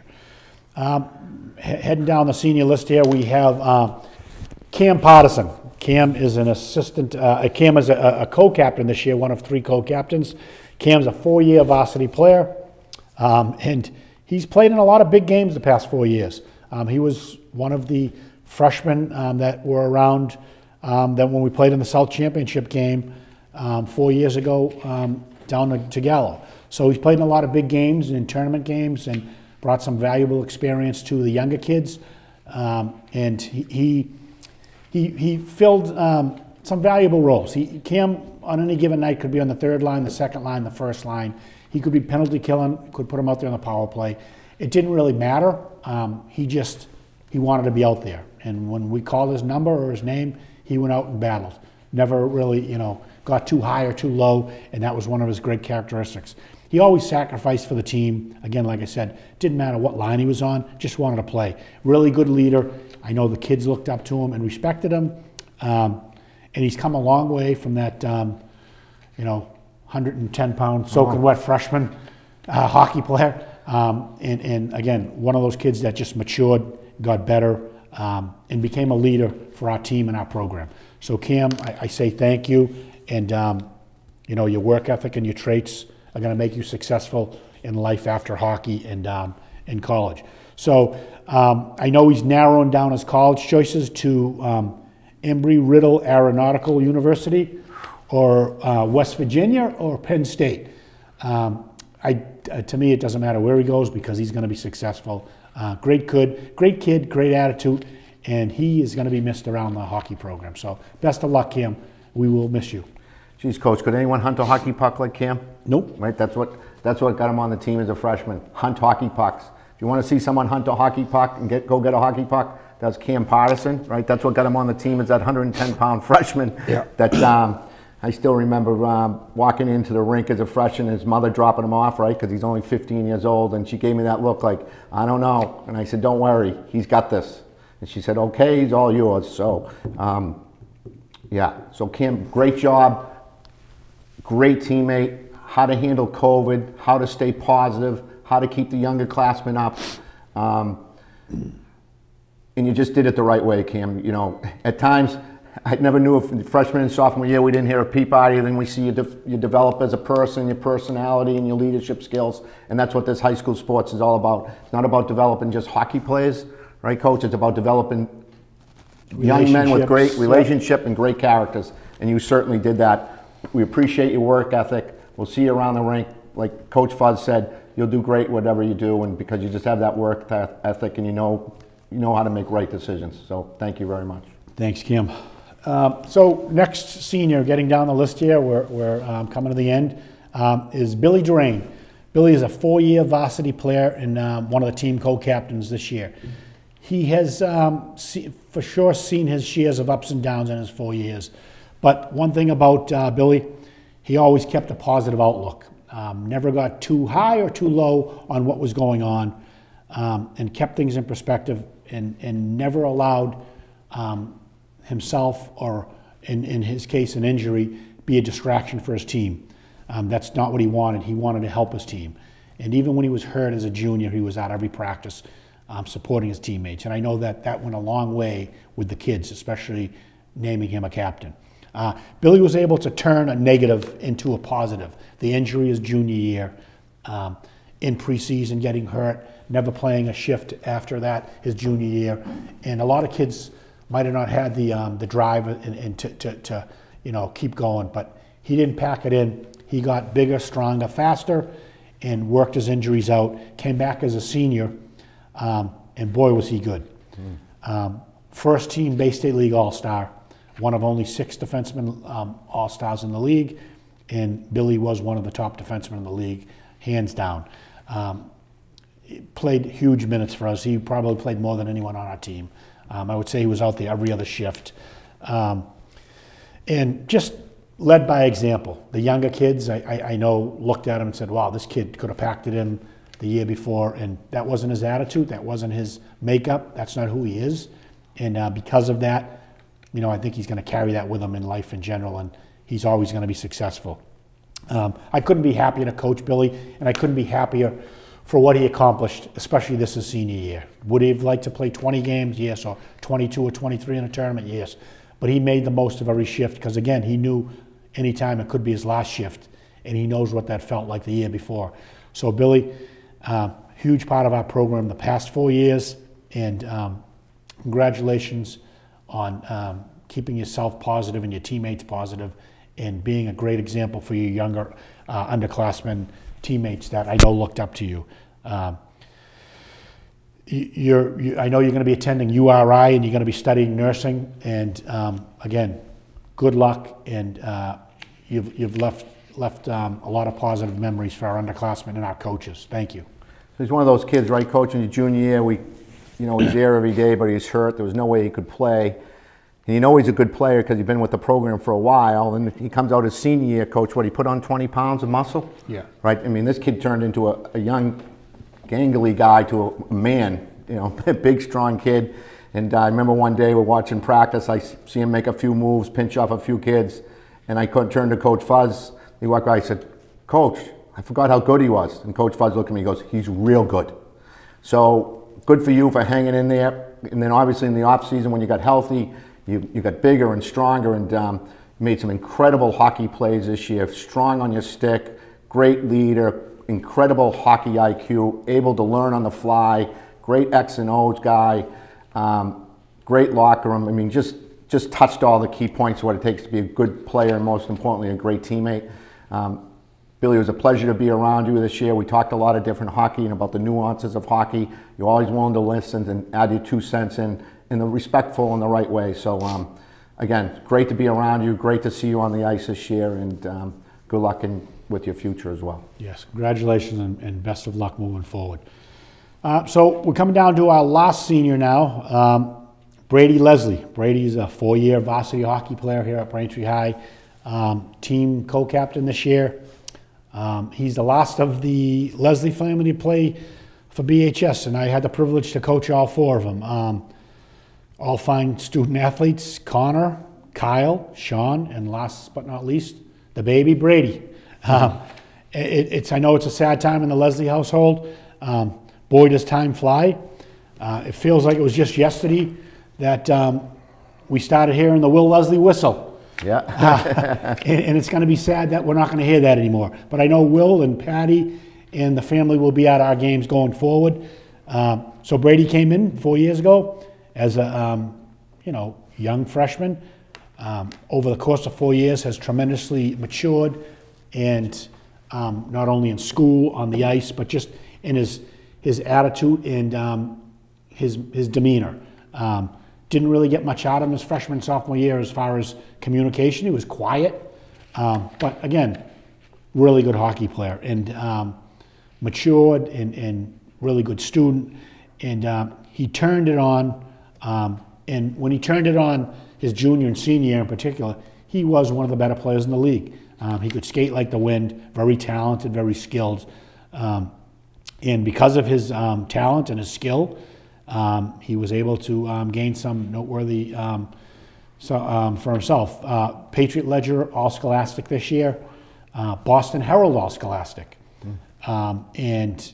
Um, he heading down the senior list here, we have um, Cam Patterson. Cam is an assistant, uh, Cam is a, a co-captain this year, one of three co-captains. Cam's a four-year varsity player, um, and he's played in a lot of big games the past four years. Um, he was one of the freshmen um, that were around um, that when we played in the South Championship game um, four years ago um, down to, to Gallo. So he's played in a lot of big games and in tournament games and brought some valuable experience to the younger kids. Um, and he, he, he, he filled um, some valuable roles. He, Cam, on any given night, could be on the third line, the second line, the first line. He could be penalty killing, could put him out there on the power play. It didn't really matter. Um, he just, he wanted to be out there. And when we called his number or his name, he went out and battled. Never really, you know, got too high or too low, and that was one of his great characteristics. He always sacrificed for the team. Again, like I said, didn't matter what line he was on, just wanted to play. Really good leader. I know the kids looked up to him and respected him. Um, and he's come a long way from that, um, you know, one hundred ten pound soaking wet freshman uh, hockey player. Um, and, and again, one of those kids that just matured, got better, um, and became a leader for our team and our program. So Cam, I, I say thank you. And, um, you know, your work ethic and your traits are going to make you successful in life after hockey and um, in college. So um, I know he's narrowing down his college choices to um, Embry-Riddle Aeronautical University or uh, West Virginia or Penn State. Um, I, uh, to me, it doesn't matter where he goes because he's going to be successful. Uh, great kid, great kid, great attitude, and he is going to be missed around the hockey program. So best of luck, Cam. We will miss you. Geez, Coach, could anyone hunt a hockey puck like Cam? Nope. Right, that's what that's what got him on the team as a freshman. Hunt hockey pucks. If you want to see someone hunt a hockey puck and get go get a hockey puck, that's Cam Partisan, right? That's what got him on the team as that one hundred ten pound freshman. Yeah. That um, I still remember um, walking into the rink as a freshman, his mother dropping him off, right? Because he's only fifteen years old, and she gave me that look like, I don't know. And I said, don't worry, he's got this. And she said, okay, he's all yours. So, um, yeah. So Cam, great job. Great teammate, how to handle COVID, how to stay positive, how to keep the younger classmen up. Um, and you just did it the right way, Cam. You know, at times, I never knew if freshman and sophomore year we didn't hear a peep out of you, then we see you, de you develop as a person, your personality and your leadership skills. And that's what this high school sports is all about. It's not about developing just hockey players, right, Coach? It's about developing young men with great relationship and great characters. And you certainly did that. We appreciate your work ethic. We'll see you around the rink. Like Coach Fuzz said, you'll do great whatever you do, and because you just have that work ethic and you know you know how to make right decisions. So thank you very much. Thanks, Kim. Uh, so next senior, getting down the list here, we're, we're um, coming to the end, um, is Billy Drain. Billy is a four-year varsity player and um, one of the team co-captains this year. He has um, see, for sure seen his shares of ups and downs in his four years. But one thing about uh, Billy, he always kept a positive outlook. Um, never got too high or too low on what was going on, um, and kept things in perspective, and, and never allowed um, himself, or in, in his case an injury, be a distraction for his team. Um, that's not what he wanted. He wanted to help his team. And even when he was hurt as a junior, he was at every practice um, supporting his teammates. And I know that that went a long way with the kids, especially naming him a captain. Uh, Billy was able to turn a negative into a positive. The injury his junior year, um, in preseason getting hurt, never playing a shift after that his junior year, and a lot of kids might have not had the um, the drive and, and to, to, to you know keep going, but he didn't pack it in. He got bigger, stronger, faster, and worked his injuries out. Came back as a senior, um, and boy was he good. Mm. Um, first team Bay State League All-Star. One of only six defensemen um, all-stars in the league, and Billy was one of the top defensemen in the league, hands down. Um, played huge minutes for us. He probably played more than anyone on our team. Um, I would say he was out there every other shift. Um, and just led by example. The younger kids, I, I, I know, looked at him and said, wow, this kid could have packed it in the year before, and that wasn't his attitude, that wasn't his makeup, that's not who he is. And uh, because of that, you know, I think he's going to carry that with him in life in general, and he's always going to be successful. Um, I couldn't be happier to coach Billy, and I couldn't be happier for what he accomplished, especially this is senior year. Would he have liked to play twenty games? Yes. Or twenty-two or twenty-three in a tournament? Yes. But he made the most of every shift because, again, he knew anytime it could be his last shift, and he knows what that felt like the year before. So, Billy, uh, huge part of our program the past four years, and um, congratulations on um, keeping yourself positive and your teammates positive, and being a great example for your younger uh, underclassmen teammates that I know looked up to you. Um, you're, you, I know you're going to be attending U R I, and you're going to be studying nursing. And um, again, good luck, and uh, you've, you've left, left um, a lot of positive memories for our underclassmen and our coaches. Thank you. He's one of those kids, right, Coach, in your junior year, we You know, he's there every day, but he's hurt. There was no way he could play. And you know he's a good player because he's been with the program for a while. And he comes out his senior year, Coach, what, he put on twenty pounds of muscle? Yeah. Right? I mean, this kid turned into a, a young, gangly guy to a man, you know, a big, strong kid. And uh, I remember one day we're watching practice, I see him make a few moves, pinch off a few kids, and I couldn't turn to Coach Fuzz. He walked by, I said, Coach, I forgot how good he was. And Coach Fuzz looked at me and goes, he's real good. So good for you for hanging in there. And then obviously in the off season when you got healthy, you, you got bigger and stronger, and um, made some incredible hockey plays this year. Strong on your stick, great leader, incredible hockey I Q, able to learn on the fly, great X and O's guy, um, great locker room. I mean, just, just touched all the key points of what it takes to be a good player and most importantly, a great teammate. Um, Billy, it was a pleasure to be around you this year. We talked a lot of different hockey and about the nuances of hockey. You're always willing to listen and add your two cents in, in the respectful and the right way. So um, again, great to be around you. Great to see you on the ice this year, and um, good luck in, with your future as well. Yes, congratulations and, and best of luck moving forward. Uh, so we're coming down to our last senior now, um, Brady Leslie. Brady's a four-year varsity hockey player here at Braintree High, um, team co-captain this year. Um, he's the last of the Leslie family to play for B H S, and I had the privilege to coach all four of them. Um, all fine student athletes, Connor, Kyle, Sean, and last but not least, the baby, Brady. Um, it, it's, I know it's a sad time in the Leslie household. Um, boy, does time fly. Uh, it feels like it was just yesterday that um, we started hearing the Will Leslie whistle. Yeah. uh, and, and it's going to be sad that we're not going to hear that anymore. But I know Will and Patty and the family will be at our games going forward. Um, so Brady came in four years ago as a um, you know young freshman. Um, over the course of four years, has tremendously matured, and um, not only in school, on the ice, but just in his his attitude and um, his his demeanor. Um, Didn't really get much out of him his freshman, sophomore year as far as communication. He was quiet, um, but again, really good hockey player, and um, matured and, and really good student. And um, he turned it on, um, and when he turned it on his junior and senior year in particular, he was one of the better players in the league. Um, he could skate like the wind, very talented, very skilled. Um, and because of his um, talent and his skill, Um, he was able to um, gain some noteworthy um, so, um, for himself. Uh, Patriot Ledger All-Scholastic this year, uh, Boston Herald All-Scholastic. Mm. Um, and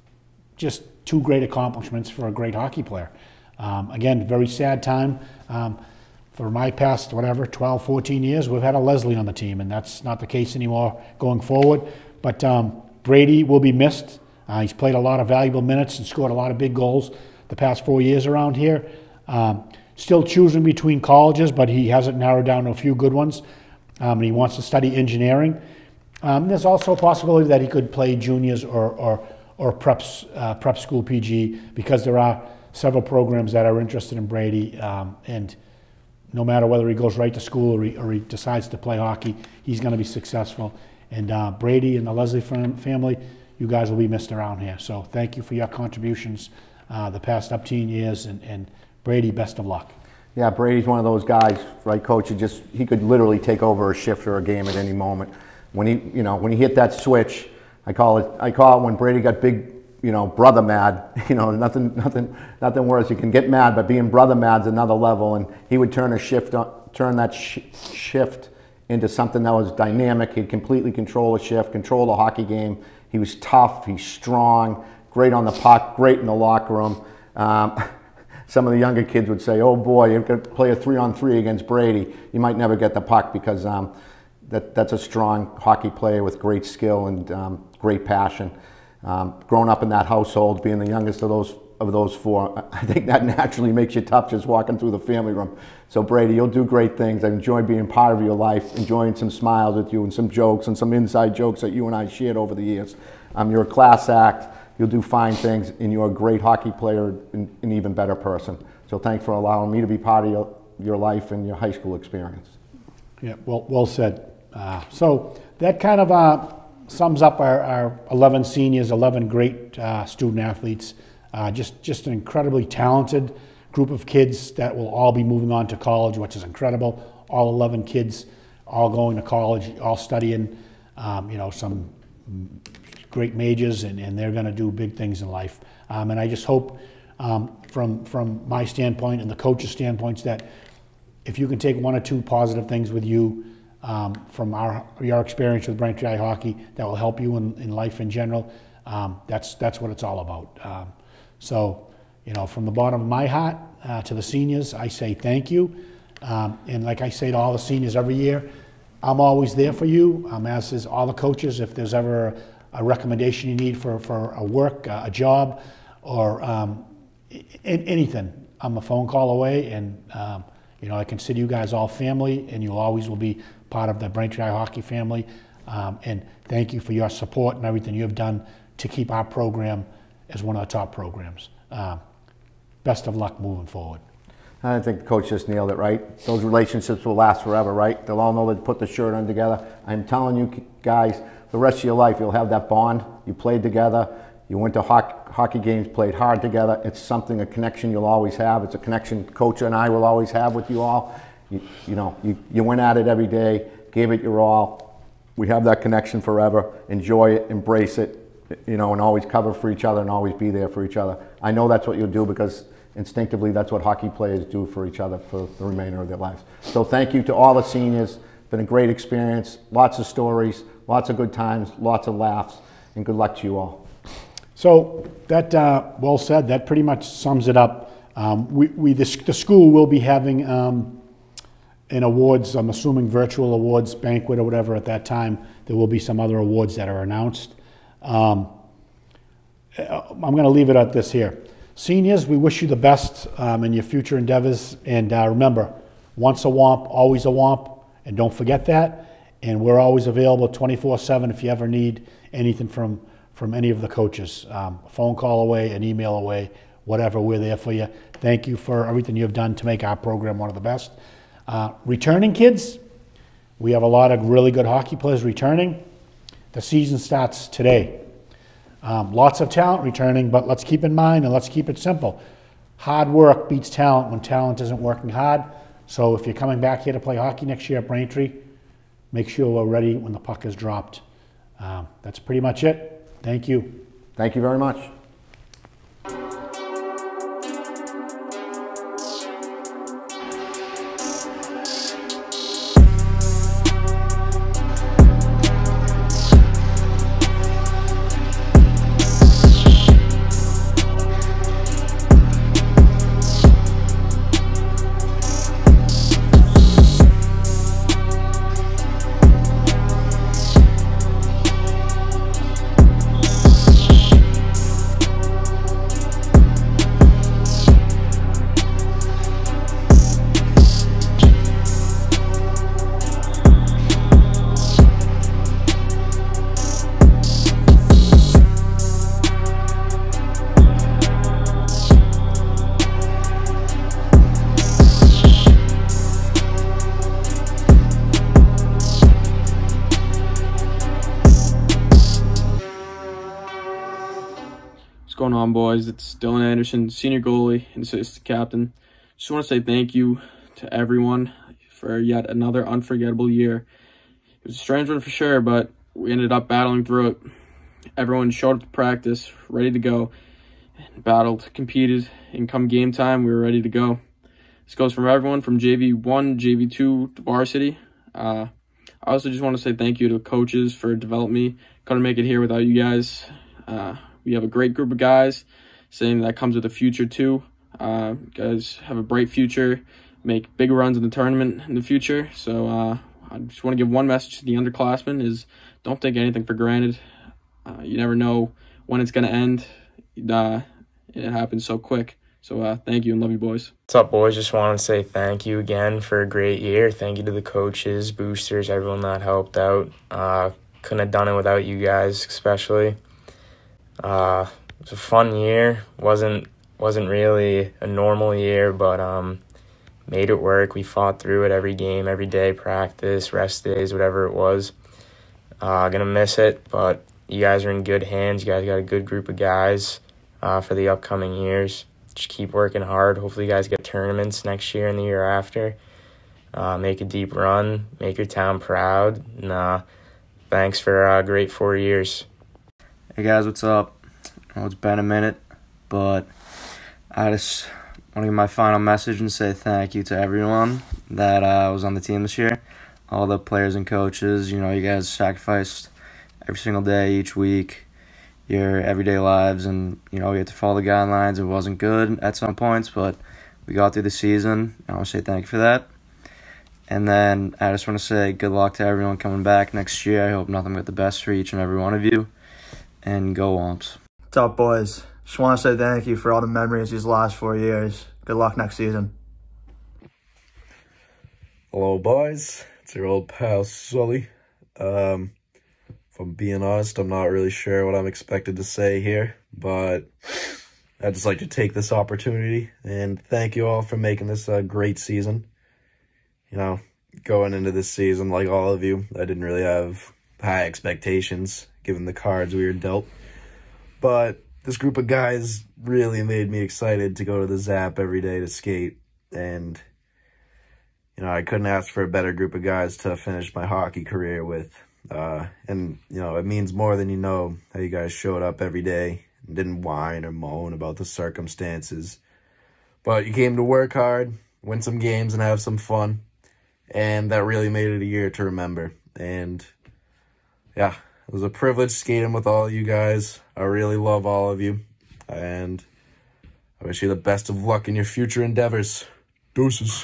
just two great accomplishments for a great hockey player. Um, again, very sad time. Um, for my past, whatever, twelve, fourteen years, we've had a Leslie on the team, and that's not the case anymore going forward. But um, Brady will be missed. Uh, he's played a lot of valuable minutes and scored a lot of big goals the past four years around here. Um, still choosing between colleges, but he hasn't narrowed down to a few good ones. Um, and he wants to study engineering. Um, there's also a possibility that he could play juniors or, or, or preps, uh, prep school P G, because there are several programs that are interested in Brady. Um, and no matter whether he goes right to school or he, or he decides to play hockey, he's going to be successful. And uh, Brady and the Leslie family, you guys will be missed around here. So thank you for your contributions Uh, the past upteen years, and, and Brady, best of luck. Yeah, Brady's one of those guys, right, Coach? He just he could literally take over a shift or a game at any moment. When he, you know, when he hit that switch, I call it I call it when Brady got big, you know, brother mad. You know, nothing, nothing, nothing worse. You can get mad, but being brother mad's another level. And he would turn a shift, turn that sh shift into something that was dynamic. He'd completely control the shift, control the hockey game. He was tough. He's strong. Great on the puck, great in the locker room. Um, some of the younger kids would say, oh boy, you're going to play a three on three against Brady. You might never get the puck, because um, that, that's a strong hockey player with great skill and um, great passion. Um, growing up in that household, being the youngest of those, of those four, I think that naturally makes you tough just walking through the family room. So Brady, you'll do great things. I enjoy being part of your life, enjoying some smiles with you and some jokes and some inside jokes that you and I shared over the years. Um, you're a class act. You'll do fine things, and you're a great hockey player and an even better person. So thanks for allowing me to be part of your, your life and your high school experience. Yeah, well, well said. Uh, so that kind of uh, sums up our, our eleven seniors, eleven great uh, student athletes. Uh, just, just an incredibly talented group of kids that will all be moving on to college, which is incredible. All eleven kids all going to college, all studying, um, you know, some great majors, and, and they're going to do big things in life. Um, and I just hope um, from, from my standpoint and the coach's standpoints, that if you can take one or two positive things with you um, from our your experience with Braintree High Hockey that will help you in, in life in general, um, that's, that's what it's all about. Um, so, you know, from the bottom of my heart uh, to the seniors, I say thank you. Um, and like I say to all the seniors every year, I'm always there for you, um, as is all the coaches. If there's ever a recommendation you need for, for a work, uh, a job, or um, anything, I'm a phone call away, and um, you know, I consider you guys all family, and you always will be part of the Braintree High Hockey family. Um, and thank you for your support and everything you've done to keep our program as one of the top programs. Um, best of luck moving forward. I think the coach just nailed it, right? Those relationships will last forever, right? They'll all know they put the shirt on together. I'm telling you guys, the rest of your life, you'll have that bond. You played together. You went to hockey, hockey games, played hard together. It's something, a connection you'll always have. It's a connection Coach and I will always have with you all. You, you know, you, you went at it every day, gave it your all. We have that connection forever. Enjoy it, embrace it, you know, and always cover for each other and always be there for each other. I know that's what you'll do, because instinctively that's what hockey players do for each other for the remainder of their lives. So thank you to all the seniors. Been a great experience, lots of stories, lots of good times, lots of laughs, and good luck to you all. So that, uh, well said, that pretty much sums it up. Um, we, we the, the school will be having um, an awards, I'm assuming virtual awards banquet or whatever at that time. There will be some other awards that are announced. Um, I'm going to leave it at this here. Seniors, we wish you the best um, in your future endeavors. And uh, remember, once a Womp, always a Womp. And don't forget that. And we're always available twenty-four seven if you ever need anything from, from any of the coaches. Um, a phone call away, an email away, whatever, we're there for you. Thank you for everything you've done to make our program one of the best. Uh, returning kids, we have a lot of really good hockey players returning. The season starts today. Um, lots of talent returning, but let's keep in mind and let's keep it simple. Hard work beats talent when talent isn't working hard. So if you're coming back here to play hockey next year at Braintree, make sure we're ready when the puck is dropped. Um, that's pretty much it. Thank you. Thank you very much. What's going on, boys? It's Dylan Anderson, senior goalie and assistant captain. Just want to say thank you to everyone for yet another unforgettable year. It was a strange one for sure, but we ended up battling through it. Everyone showed up to practice, ready to go, battled, competed, and come game time, we were ready to go. This goes from everyone from J V one, J V two to varsity. Uh, I also just want to say thank you to the coaches for developing me. Couldn't make it here without you guys. Uh, we have a great group of guys, saying that comes with a future too. Uh, guys have a bright future, make big runs in the tournament in the future. So uh, I just want to give one message to the underclassmen is don't take anything for granted. Uh, you never know when it's going to end. Uh, it happens so quick. So uh, thank you and love you, boys. What's up, boys? Just want to say thank you again for a great year. Thank you to the coaches, boosters, everyone that helped out. Uh, couldn't have done it without you guys, especially. Uh, it was a fun year. wasn't wasn't really a normal year, but um, made it work. We fought through it every game, every day, practice, rest days, whatever it was. Uh, gonna miss it, but you guys are in good hands. You guys got a good group of guys uh, for the upcoming years. Just keep working hard. Hopefully you guys get tournaments next year and the year after. Uh, make a deep run. Make your town proud. And, uh, thanks for a great four years. Hey guys, what's up? I know it's been a minute, but I just want to give my final message and say thank you to everyone that uh, was on the team this year. All the players and coaches, you know, you guys sacrificed every single day, each week, your everyday lives, and, you know, we had to follow the guidelines. It wasn't good at some points, but we got through the season. I want to say thank you for that. And then I just want to say good luck to everyone coming back next year. I hope nothing but the best for each and every one of you. And go Womps. What's up, boys? Just want to say thank you for all the memories these last four years. Good luck next season. Hello, boys. It's your old pal, Sully. Um, if I'm being honest, I'm not really sure what I'm expected to say here, but I'd just like to take this opportunity and thank you all for making this a great season. You know, going into this season, like all of you, I didn't really have high expectations given the cards we were dealt. But this group of guys really made me excited to go to the Zap every day to skate. And, you know, I couldn't ask for a better group of guys to finish my hockey career with. Uh, and, you know, it means more than you know how you guys showed up every day and didn't whine or moan about the circumstances. But you came to work hard, win some games, and have some fun. And that really made it a year to remember. And, yeah, it was a privilege skating with all of you guys. I really love all of you. And I wish you the best of luck in your future endeavors. Deuces.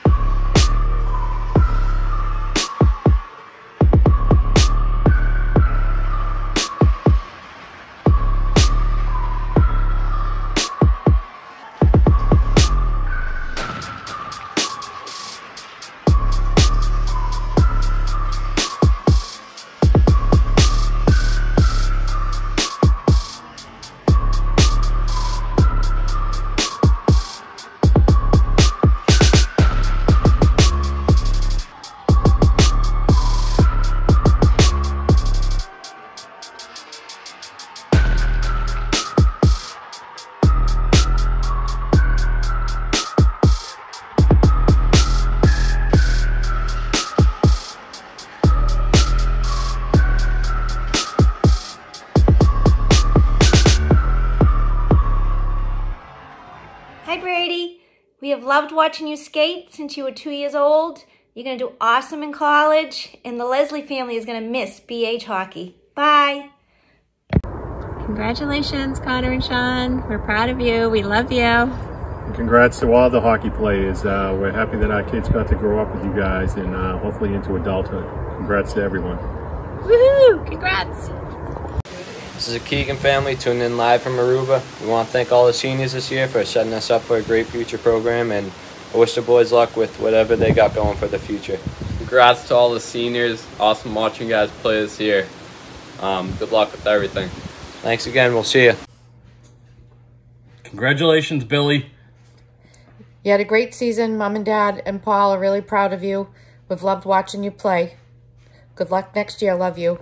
Hi, Brady. We have loved watching you skate since you were two years old. You're going to do awesome in college, and the Leslie family is going to miss B H hockey. Bye. Congratulations, Connor and Sean. We're proud of you. We love you. Congrats to all the hockey players. Uh, we're happy that our kids got to grow up with you guys and uh, hopefully into adulthood. Congrats to everyone. Woohoo! Congrats. This is a Keegan family tuning in live from Aruba. We want to thank all the seniors this year for setting us up for a great future program, and I wish the boys luck with whatever they got going for the future. Congrats to all the seniors. Awesome watching you guys play this year. Um, good luck with everything. Thanks again. We'll see you. Congratulations, Billy. You had a great season. Mom and Dad and Paul are really proud of you. We've loved watching you play. Good luck next year. Love you.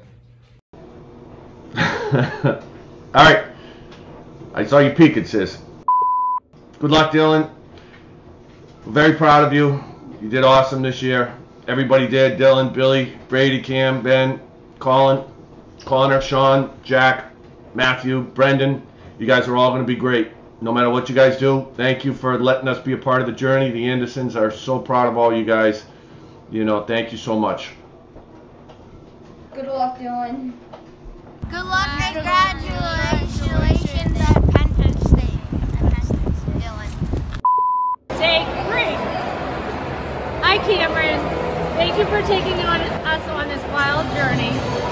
All right. I saw you peeking, sis. Good luck, Dylan. We're very proud of you. You did awesome this year. Everybody did. Dylan, Billy, Brady, Cam, Ben, Colin, Connor, Sean, Jack, Matthew, Brendan. You guys are all going to be great. No matter what you guys do, thank you for letting us be a part of the journey. The Andersons are so proud of all you guys. You know, thank you so much. Good luck, Dylan. Good luck and congratulations at Penn State. Dylan. Take three. Hi, Cameron. Thank you for taking on us on this wild journey.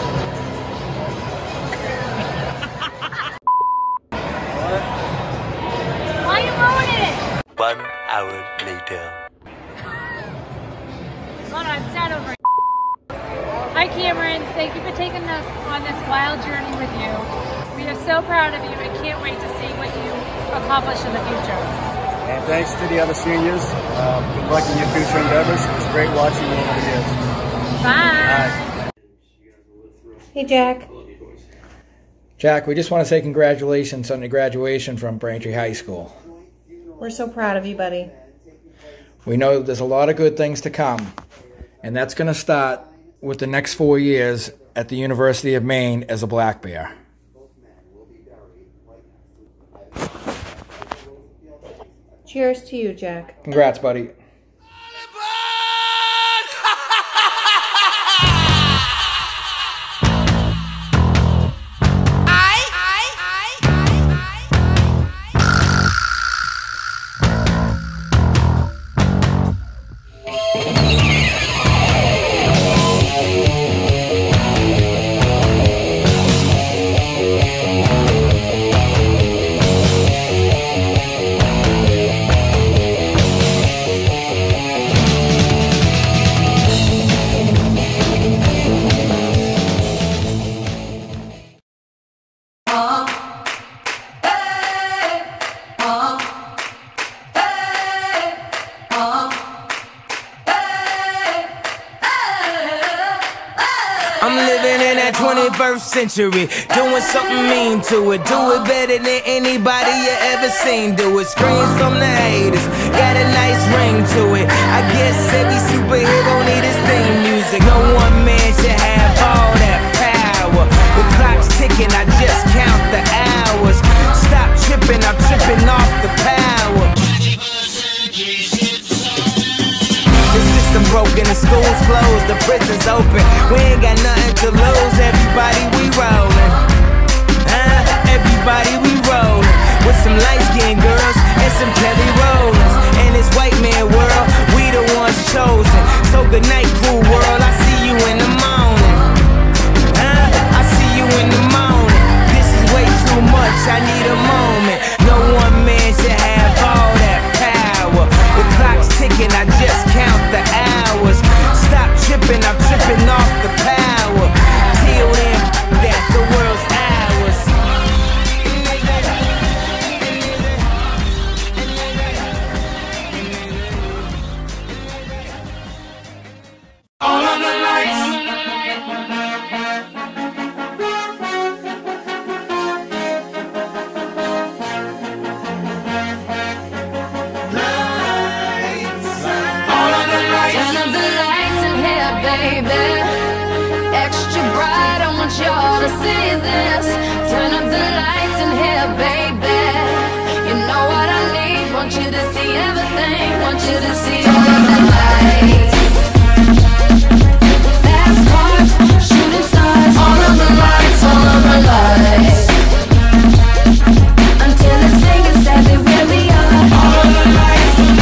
Why are you ruining it? One hour later. Hold on, start over. Hi, Cameron. Thank you for taking us on this wild journey with you. We are so proud of you and can't wait to see what you accomplish in the future. And thanks to the other seniors. Um, good luck in your future endeavors. It was great watching you over the years. Bye. Bye. Hey, Jack. Jack, we just want to say congratulations on your graduation from Braintree High School. We're so proud of you, buddy. We know there's a lot of good things to come, and that's going to start with the next four years at the University of Maine as a Black Bear. Cheers to you, Jack. Congrats, buddy. I'm living in that twenty-first century, doing something mean to it. Do it better than anybody you ever seen do it. Screams from the haters, got a nice ring to it. I guess every superhero need his theme music. No one man should have all that power. The clock's ticking, I just count the hours. Stop tripping, I'm tripping off the power. The broken, the school's closed, the prison's open. We ain't got nothing to lose. Everybody, we rollin'. Uh, everybody, we rollin'. With some light-skinned girls and some Kelly Rollins. In this white man world, we the ones chosen. So good night, cool world. I see you in the morning. Uh, I see you in the morning. This is way too much. I need a moment. No one man should have all that power. The clock's ticking, I just count the hours. Stop tripping, I'm tripping off the power. Till then, that the world's ours. All of the lights. Baby, extra bright, I want y'all to see this. Turn up the lights in here, baby. You know what I need, want you to see everything. Want you to see all of the lights. Fast cars, shooting stars. All of the lights, all of the lights. Until it's singing, sadly, where we are. All of the lights.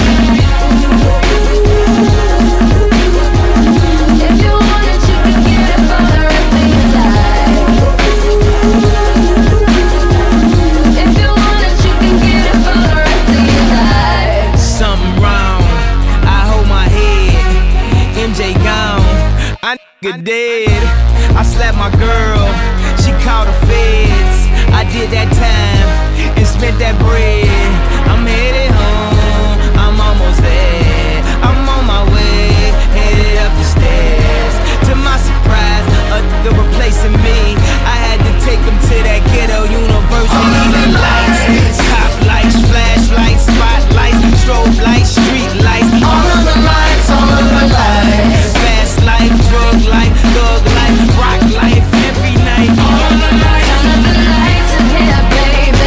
Dead. I slapped my girl, she called the feds. I did that time and spent that bread. I'm headed home, I'm almost there. I'm on my way, headed up the stairs. To my surprise, a nigga replacing me. I had to take him to that ghetto university. The lights, top lights, flashlights, spotlights, strobe lights, street lights. All of the lights, all of the lights. Fast life, drug life, thug life, rock life, every night. All of the lights. Turn up the lights in here, baby.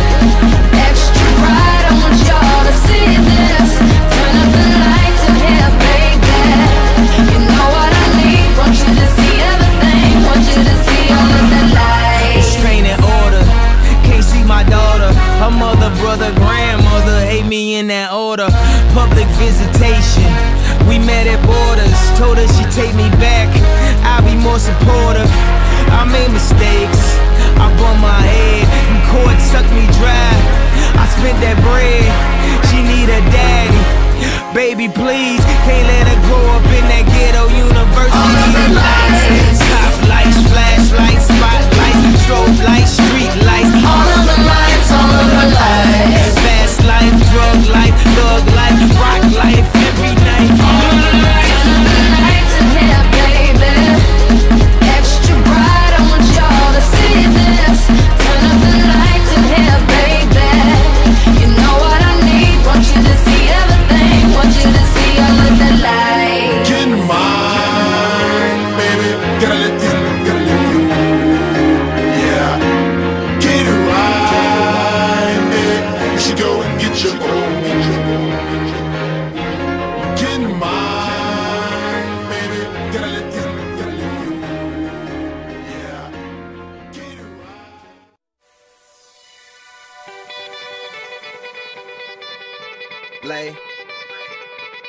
Extra bright, I want y'all to see this. Turn up the lights in here, baby. You know what I need, want you to see everything. Want you to see all of the lights. Restraining order, can't see my daughter. Her mother, brother, grandmother hate me in that order. Public visitation, we met at borders. Told her she'd take me back, I'll be more supportive. I made mistakes, I bumped my head, and court sucked me dry. I spent that bread, she need a daddy. Baby, please, can't let her grow up in that ghetto university. Lights, top lights, flashlights, spotlights, strobe lights, street lights. All of the lights, all of the lights. Fast life, drug life, thug life, rock life, every night. All of the lights. Turn up the lights in here, baby. Extra bright, I want y'all to see this. Turn up the lights in here, baby. You know what I need, want you to see everything. Want you to see all of the lights. Get in mine, baby. Gotta let you, gotta let you.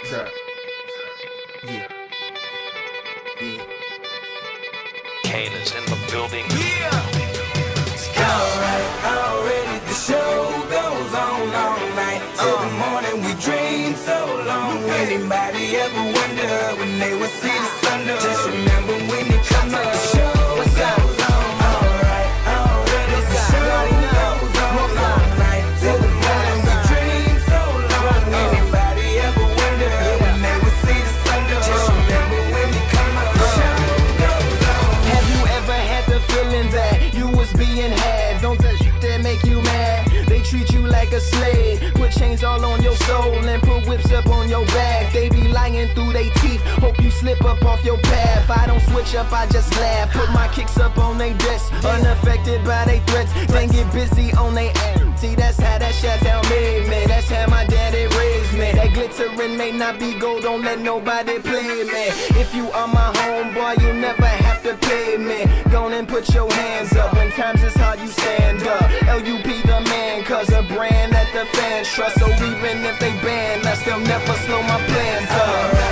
What's up? Yeah. Yeah. Kane is in the building. Alright, already the show goes on all night. Till the morning we dream so long. Anybody ever wonder when they would see the sun? Just remember when you come up, the show goes on. Alright, already the show goes on all night. Till the morning we dream so long. Anybody ever wonder when they would see the sun? Just remember when you come up, the show goes on. Have you ever had the feeling that you was being had? Don't touch shit that make you mad. They treat you like a slave, put chains all on your soul and put whips up on your back. They be lying through they teeth, hope you slip up off your path. I don't switch up, I just laugh. Put my kicks up on they desk, unaffected by they threats. Then get busy on they ass. See, that's how that Chi-Town made me. That's how my daddy raised me. That glittering may not be gold, don't let nobody play me. If you are my homeboy, you'll never have to pay me. Go on and put your hands up. When times is hard, you stand up. L U P the man, cause a brand that the fans trust. So even if they ban us, they'll never slow my plans up.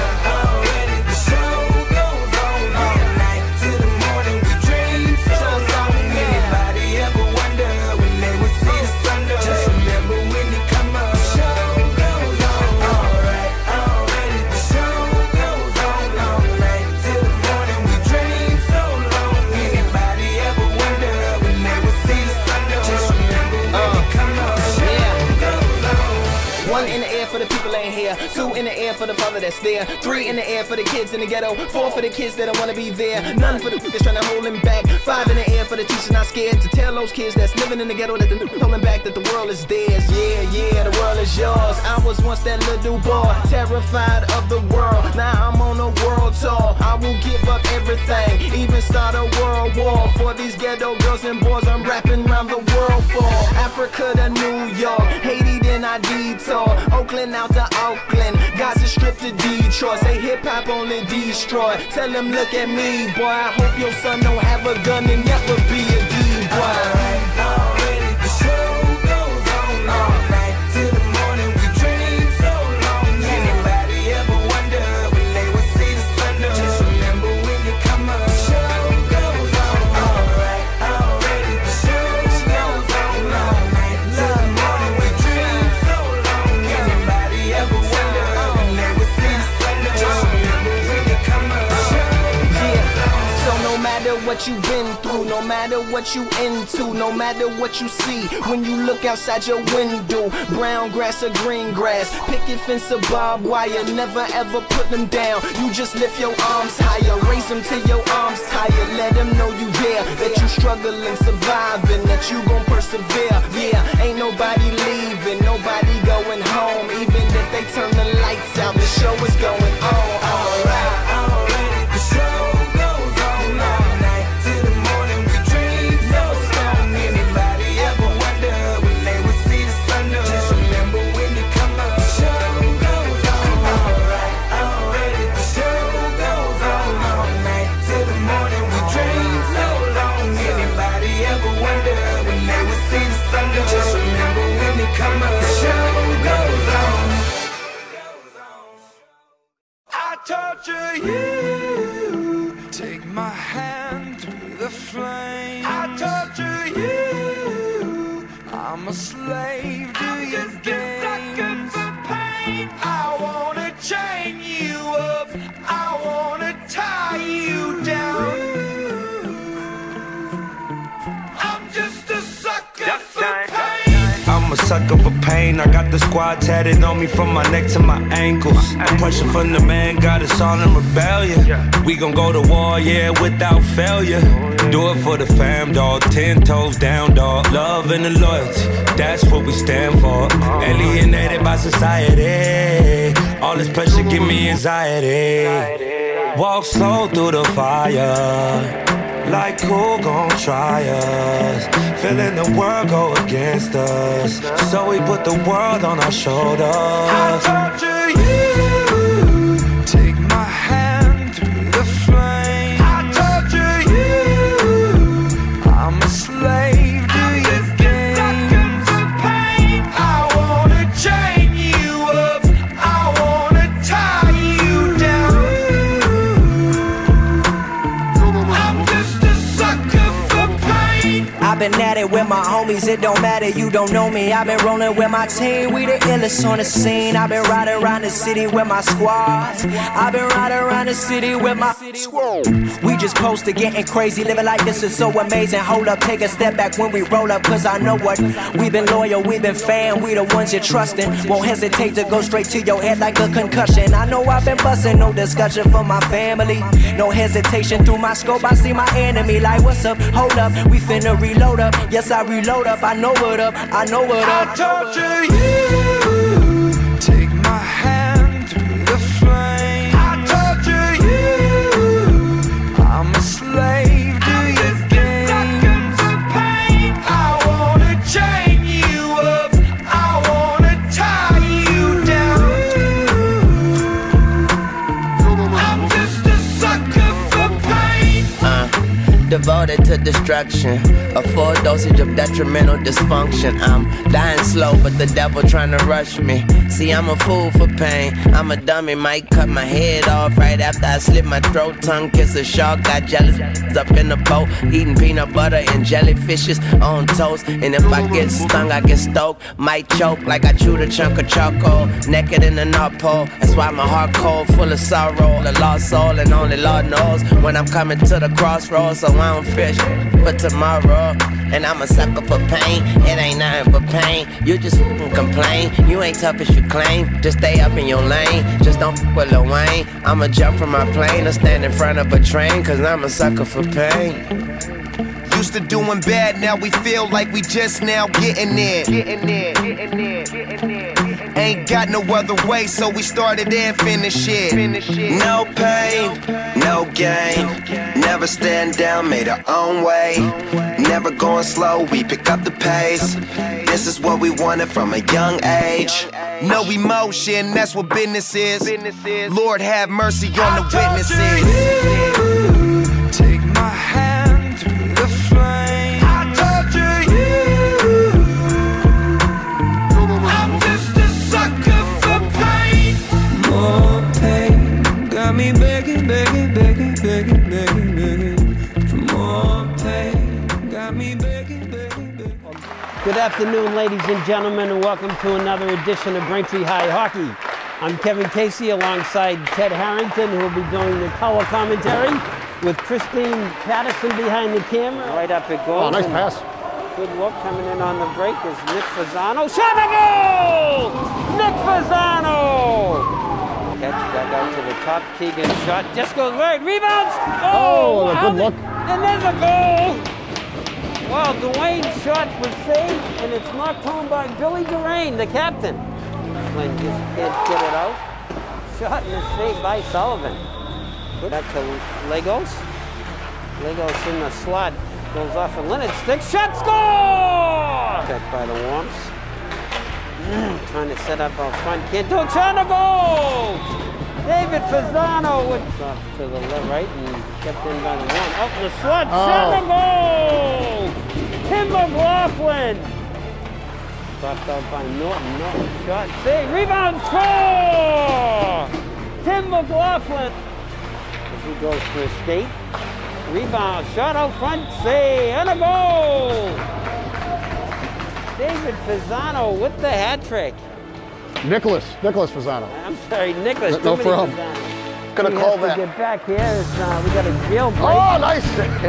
Already the show goes on all night. Till the morning we dream so long. Anybody ever wonder when they would see the sun? Just remember when you come up, the show goes on. Alright, already the show goes on all night. Till the morning we dream so long. Anybody ever wonder when they would see the sun? Just remember when you come up, the show goes on. One in the air for the people ain't here. Two in the air for the father that's there. Three in the air for the kids in the ghetto. Four for the kids that don't wanna be there. None for the that's trying to hold them back. Five in the air for the teachers not scared to tell those kids that's living in the ghetto that they're holding back that the world is theirs. Yeah, yeah, the world is yours. I was once that little boy, terrified of the world. Now I'm on a world tour. I will give up everything, even start a world war for these ghetto girls and boys. I'm rapping around the world for Africa to New York, Haiti then I detour, Oakland out to Oakland, Gaza Strip to Detroit. Say hip hop only destroy. Tell them look at me, boy. I hope your son don't have a gun and never be a D-boy. Alright, already the show goes on all night. Till the morning we dream so long. Anybody ever wonder when they would see the sun? Just remember when you come up, the show goes on. Alright, already the show goes on all night. Till the morning we dream so long. Anybody ever wonder when they would see the sun? Just remember when you come up, the show goes on. So no matter what you've been through, no matter what you into, no matter what you see, when you look outside your window, brown grass or green grass, picket fence or barbed wire, never ever put them down. You just lift your arms higher, raise them till your arms tired. Let them know you there, that you struggling, surviving, that you gon' persevere. Yeah, ain't nobody leaving, nobody going home. Even if they turn the lights out, the show is going on. Alright, already the show goes on all night. Till the morning we dream so strong. Anybody ever wonder when they would see the sun? Just remember when you come up, the show goes on. Alright, already the show goes on all night. Till the morning we dream so long. Anybody ever wonder when they would see the sun? Just remember when you come up, the show goes on. I torture you, take my hand through the flame. I torture you, I'm a slave to your games. I wanna chain you up, I wanna tie you down. I'm just a sucker for pain. I'm a sucker for pain. I got the squad tatted on me from my neck to my ankles. The pressure from the man got us all in rebellion. We gon' go to war, yeah, without failure. Do it for the fam, dog. Ten toes down, dog. Love and the loyalty, that's what we stand for. Alienated by society, all this pressure give me anxiety. Walk slow through the fire, like who gon' try us? Feeling the world go against us, so we put the world on our shoulders. I torture you, take my hand through the flame. I torture you, I'm a slave to your games. I wanna chain you up, I wanna tie been at it with my homies, it don't matter, you don't know me. I've been rolling with my team, we the illest on the scene. I've been riding around the city with my squad. I've been riding around the city with my squad. We just posted getting crazy, living like this is so amazing. Hold up, take a step back when we roll up, cause I know what. We've been loyal, we've been fan, we the ones you're trusting. Won't hesitate to go straight to your head like a concussion. I know I've been busting, no discussion for my family. No hesitation through my scope, I see my enemy like what's up, hold up, we finna reload up. Yes, I reload up, I know what up, I know what up. I torture you, take my hand through the flame. I torture you, I'm a slave to your games. I wanna chain you up, I wanna tie you down. I'm just a sucker for pain. Uh, devoted to destruction, a full dosage of detrimental dysfunction. I'm dying slow, but the devil trying to rush me. See, I'm a fool for pain. I'm a dummy, might cut my head off right after I slit my throat. Tongue kiss a shark, got jealous up in the boat, eating peanut butter and jellyfishes on toast. And if I get stung, I get stoked. Might choke like I chewed a chunk of charcoal. Naked in the North Pole, that's why my heart cold, full of sorrow. A lost soul, and only Lord knows when I'm coming to the crossroads. So I don't fish for tomorrow. And I'm a sucker for pain, it ain't nothing but pain. You just f***ing complain, you ain't tough as you claim. Just stay up in your lane, just don't f*** with Lil Wayne. I'ma jump from my plane or stand in front of a train, cause I'm a sucker for pain. Used to doing bad, now we feel like we just now getting there. Getting there, getting there, getting there. Ain't got no other way, so we started and finished it. No pain, no gain. Never stand down, made our own way. Never going slow, we pick up the pace. This is what we wanted from a young age. No emotion, that's what business is. Lord have mercy on the witnesses. Take my hand through the flame. I torture you. I'm just a sucker for pain. More pain got me begging, begging, begging, begging, begging, begging for more pain. Got me begging, begging, begging. Good afternoon, ladies and gentlemen, and welcome to another edition of Braintree High Hockey. I'm Kevin Casey alongside Ted Harrington, who will be doing the color commentary, with Christine Patterson behind the camera. Right up it goes. Oh, nice pass. Good look coming in on the break is Nick Fasano. Shot a goal! Nick Fasano! Catch back out to the top. Keegan shot. Just goes right. Rebounds! Oh, oh good look. And there's a goal! Well, Dwayne's shot was saved, and it's knocked home by Billy Durain, the captain. Flynn just can't get it out. Shot and it's saved by Sullivan. Back to Legos. Legos in the slot. Goes off a Leonard stick. Shot, score! Checked by the Warmps. Mm, trying to set up out front. Can't do it. Shot a goal! David Fasano went off to the left, right, and kept in by the one. Up the slot. Oh. Shot a goal! Tim McLaughlin. Stopped out by Norton. Norton shot. Save. Rebound. Score! Tim McLaughlin. He goes for a skate. Rebound, shot out front, save, and a goal! David Fasano with the hat trick. Nicholas, Nicholas Fasano. I'm sorry, Nicholas. No problem. Gonna we call have that. To get back here. Uh, we got a jailbreak. Oh, nice!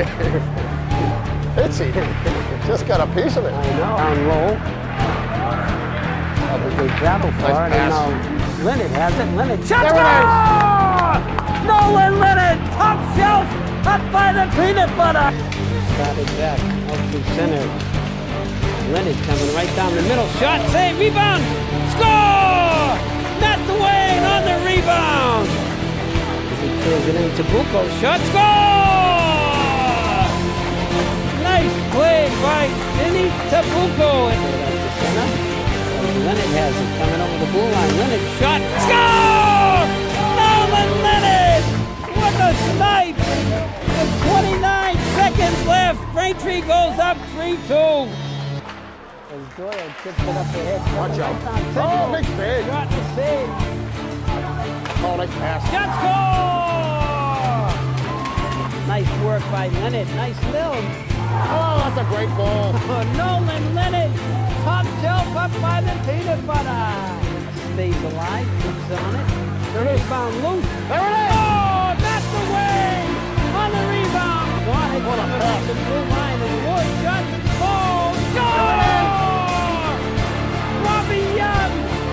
Itzy. Just got a piece of it. I know. On low. That was a battle for nice it. And now Leonard has it. Leonard shot. There Nolan Leonard, top shelf, up by the peanut butter. Started back, up to center. Leonard coming right down the middle. Shot, save, rebound, score! Matt Dwayne on the rebound. He throws it into Bucco. Shot, score! Nice play by Vinny Tabuco. Leonard has it coming over the blue line. Leonard shot, score! Nolan Leonard! What a snipe! With twenty-nine seconds left, Braintree goes up three two. As Doyle tips it up ahead. Watch out. Oh, big save. Shot and save. Oh, nice pass. Shot score! Nice work by Leonard. Nice little Oh, that's a great ball. Nolan Leonard, top shelf up by the peanut butter. Stays alive, keeps on it. The rebound loose. There it is. Oh, that's the way. On the rebound. What What a pass. the blue line and Wood shot. Oh, score! Robbie Young.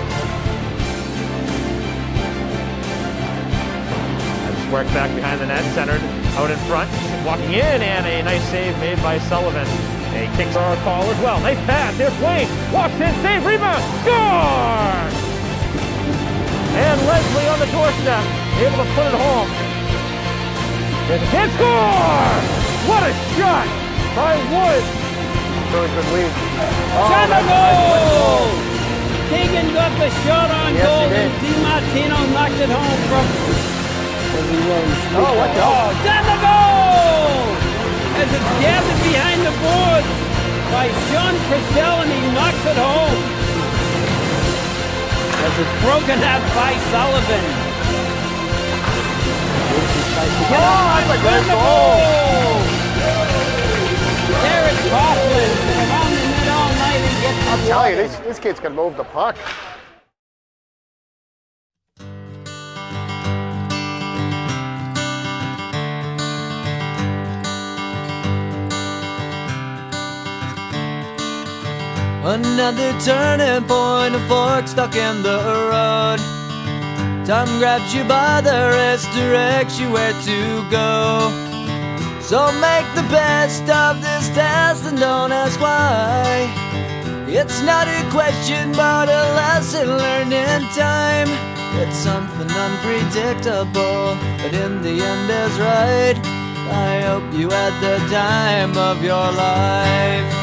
That's work back behind the net, centered out in front, walking in, and a nice save made by Sullivan. A kicks our call as well. Nice pass. Here's Wayne. Walks in, save, rebound, score! And Leslie on the doorstep, able to put it home. There's a kid, score! What a shot by Wood. Really good lead. Shot on goal! Keegan got the shot on Yes, goal, he did. and DiMartino knocked it home from. Oh, watch out. Down the goal! As it's gathered behind the boards by Sean Purcell, and he knocks it home. As it's broken up by Sullivan. Oh, that's a great goal. Derek Coughlin around the net all night and gets the I'll tell you, water. this, this kid's can move the puck. Another turning point, a fork stuck in the road. Time grabs you by the wrist, directs you where to go. So make the best of this test and don't ask why. It's not a question but a lesson learned in time. It's something unpredictable, but in the end is right. I hope you had the time of your life.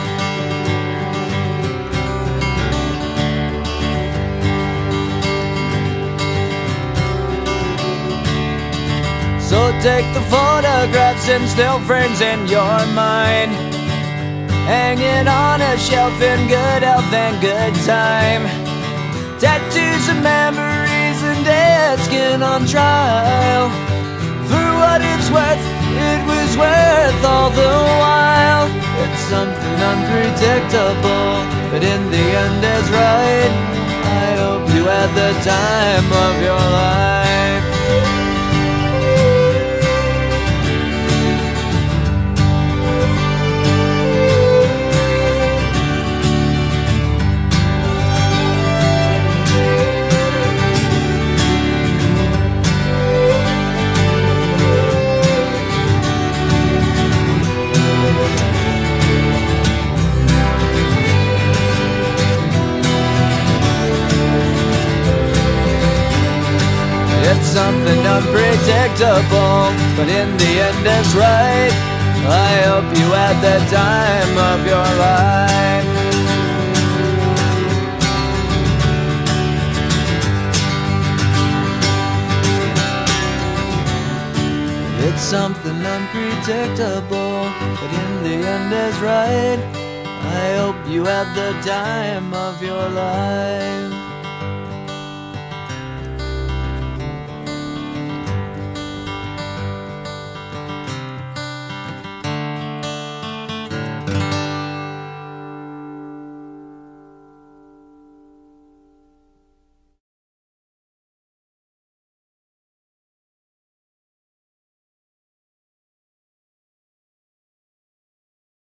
So take the photographs and still frames in your mind, hanging on a shelf in good health and good time. Tattoos of memories and dead skin on trial. For what it's worth, it was worth all the while. It's something unpredictable, but in the end is right. I hope you had the time of your life. It's something unpredictable, but in the end it's right. I hope you had the time of your life. It's something unpredictable, but in the end is right. I hope you had the time of your life.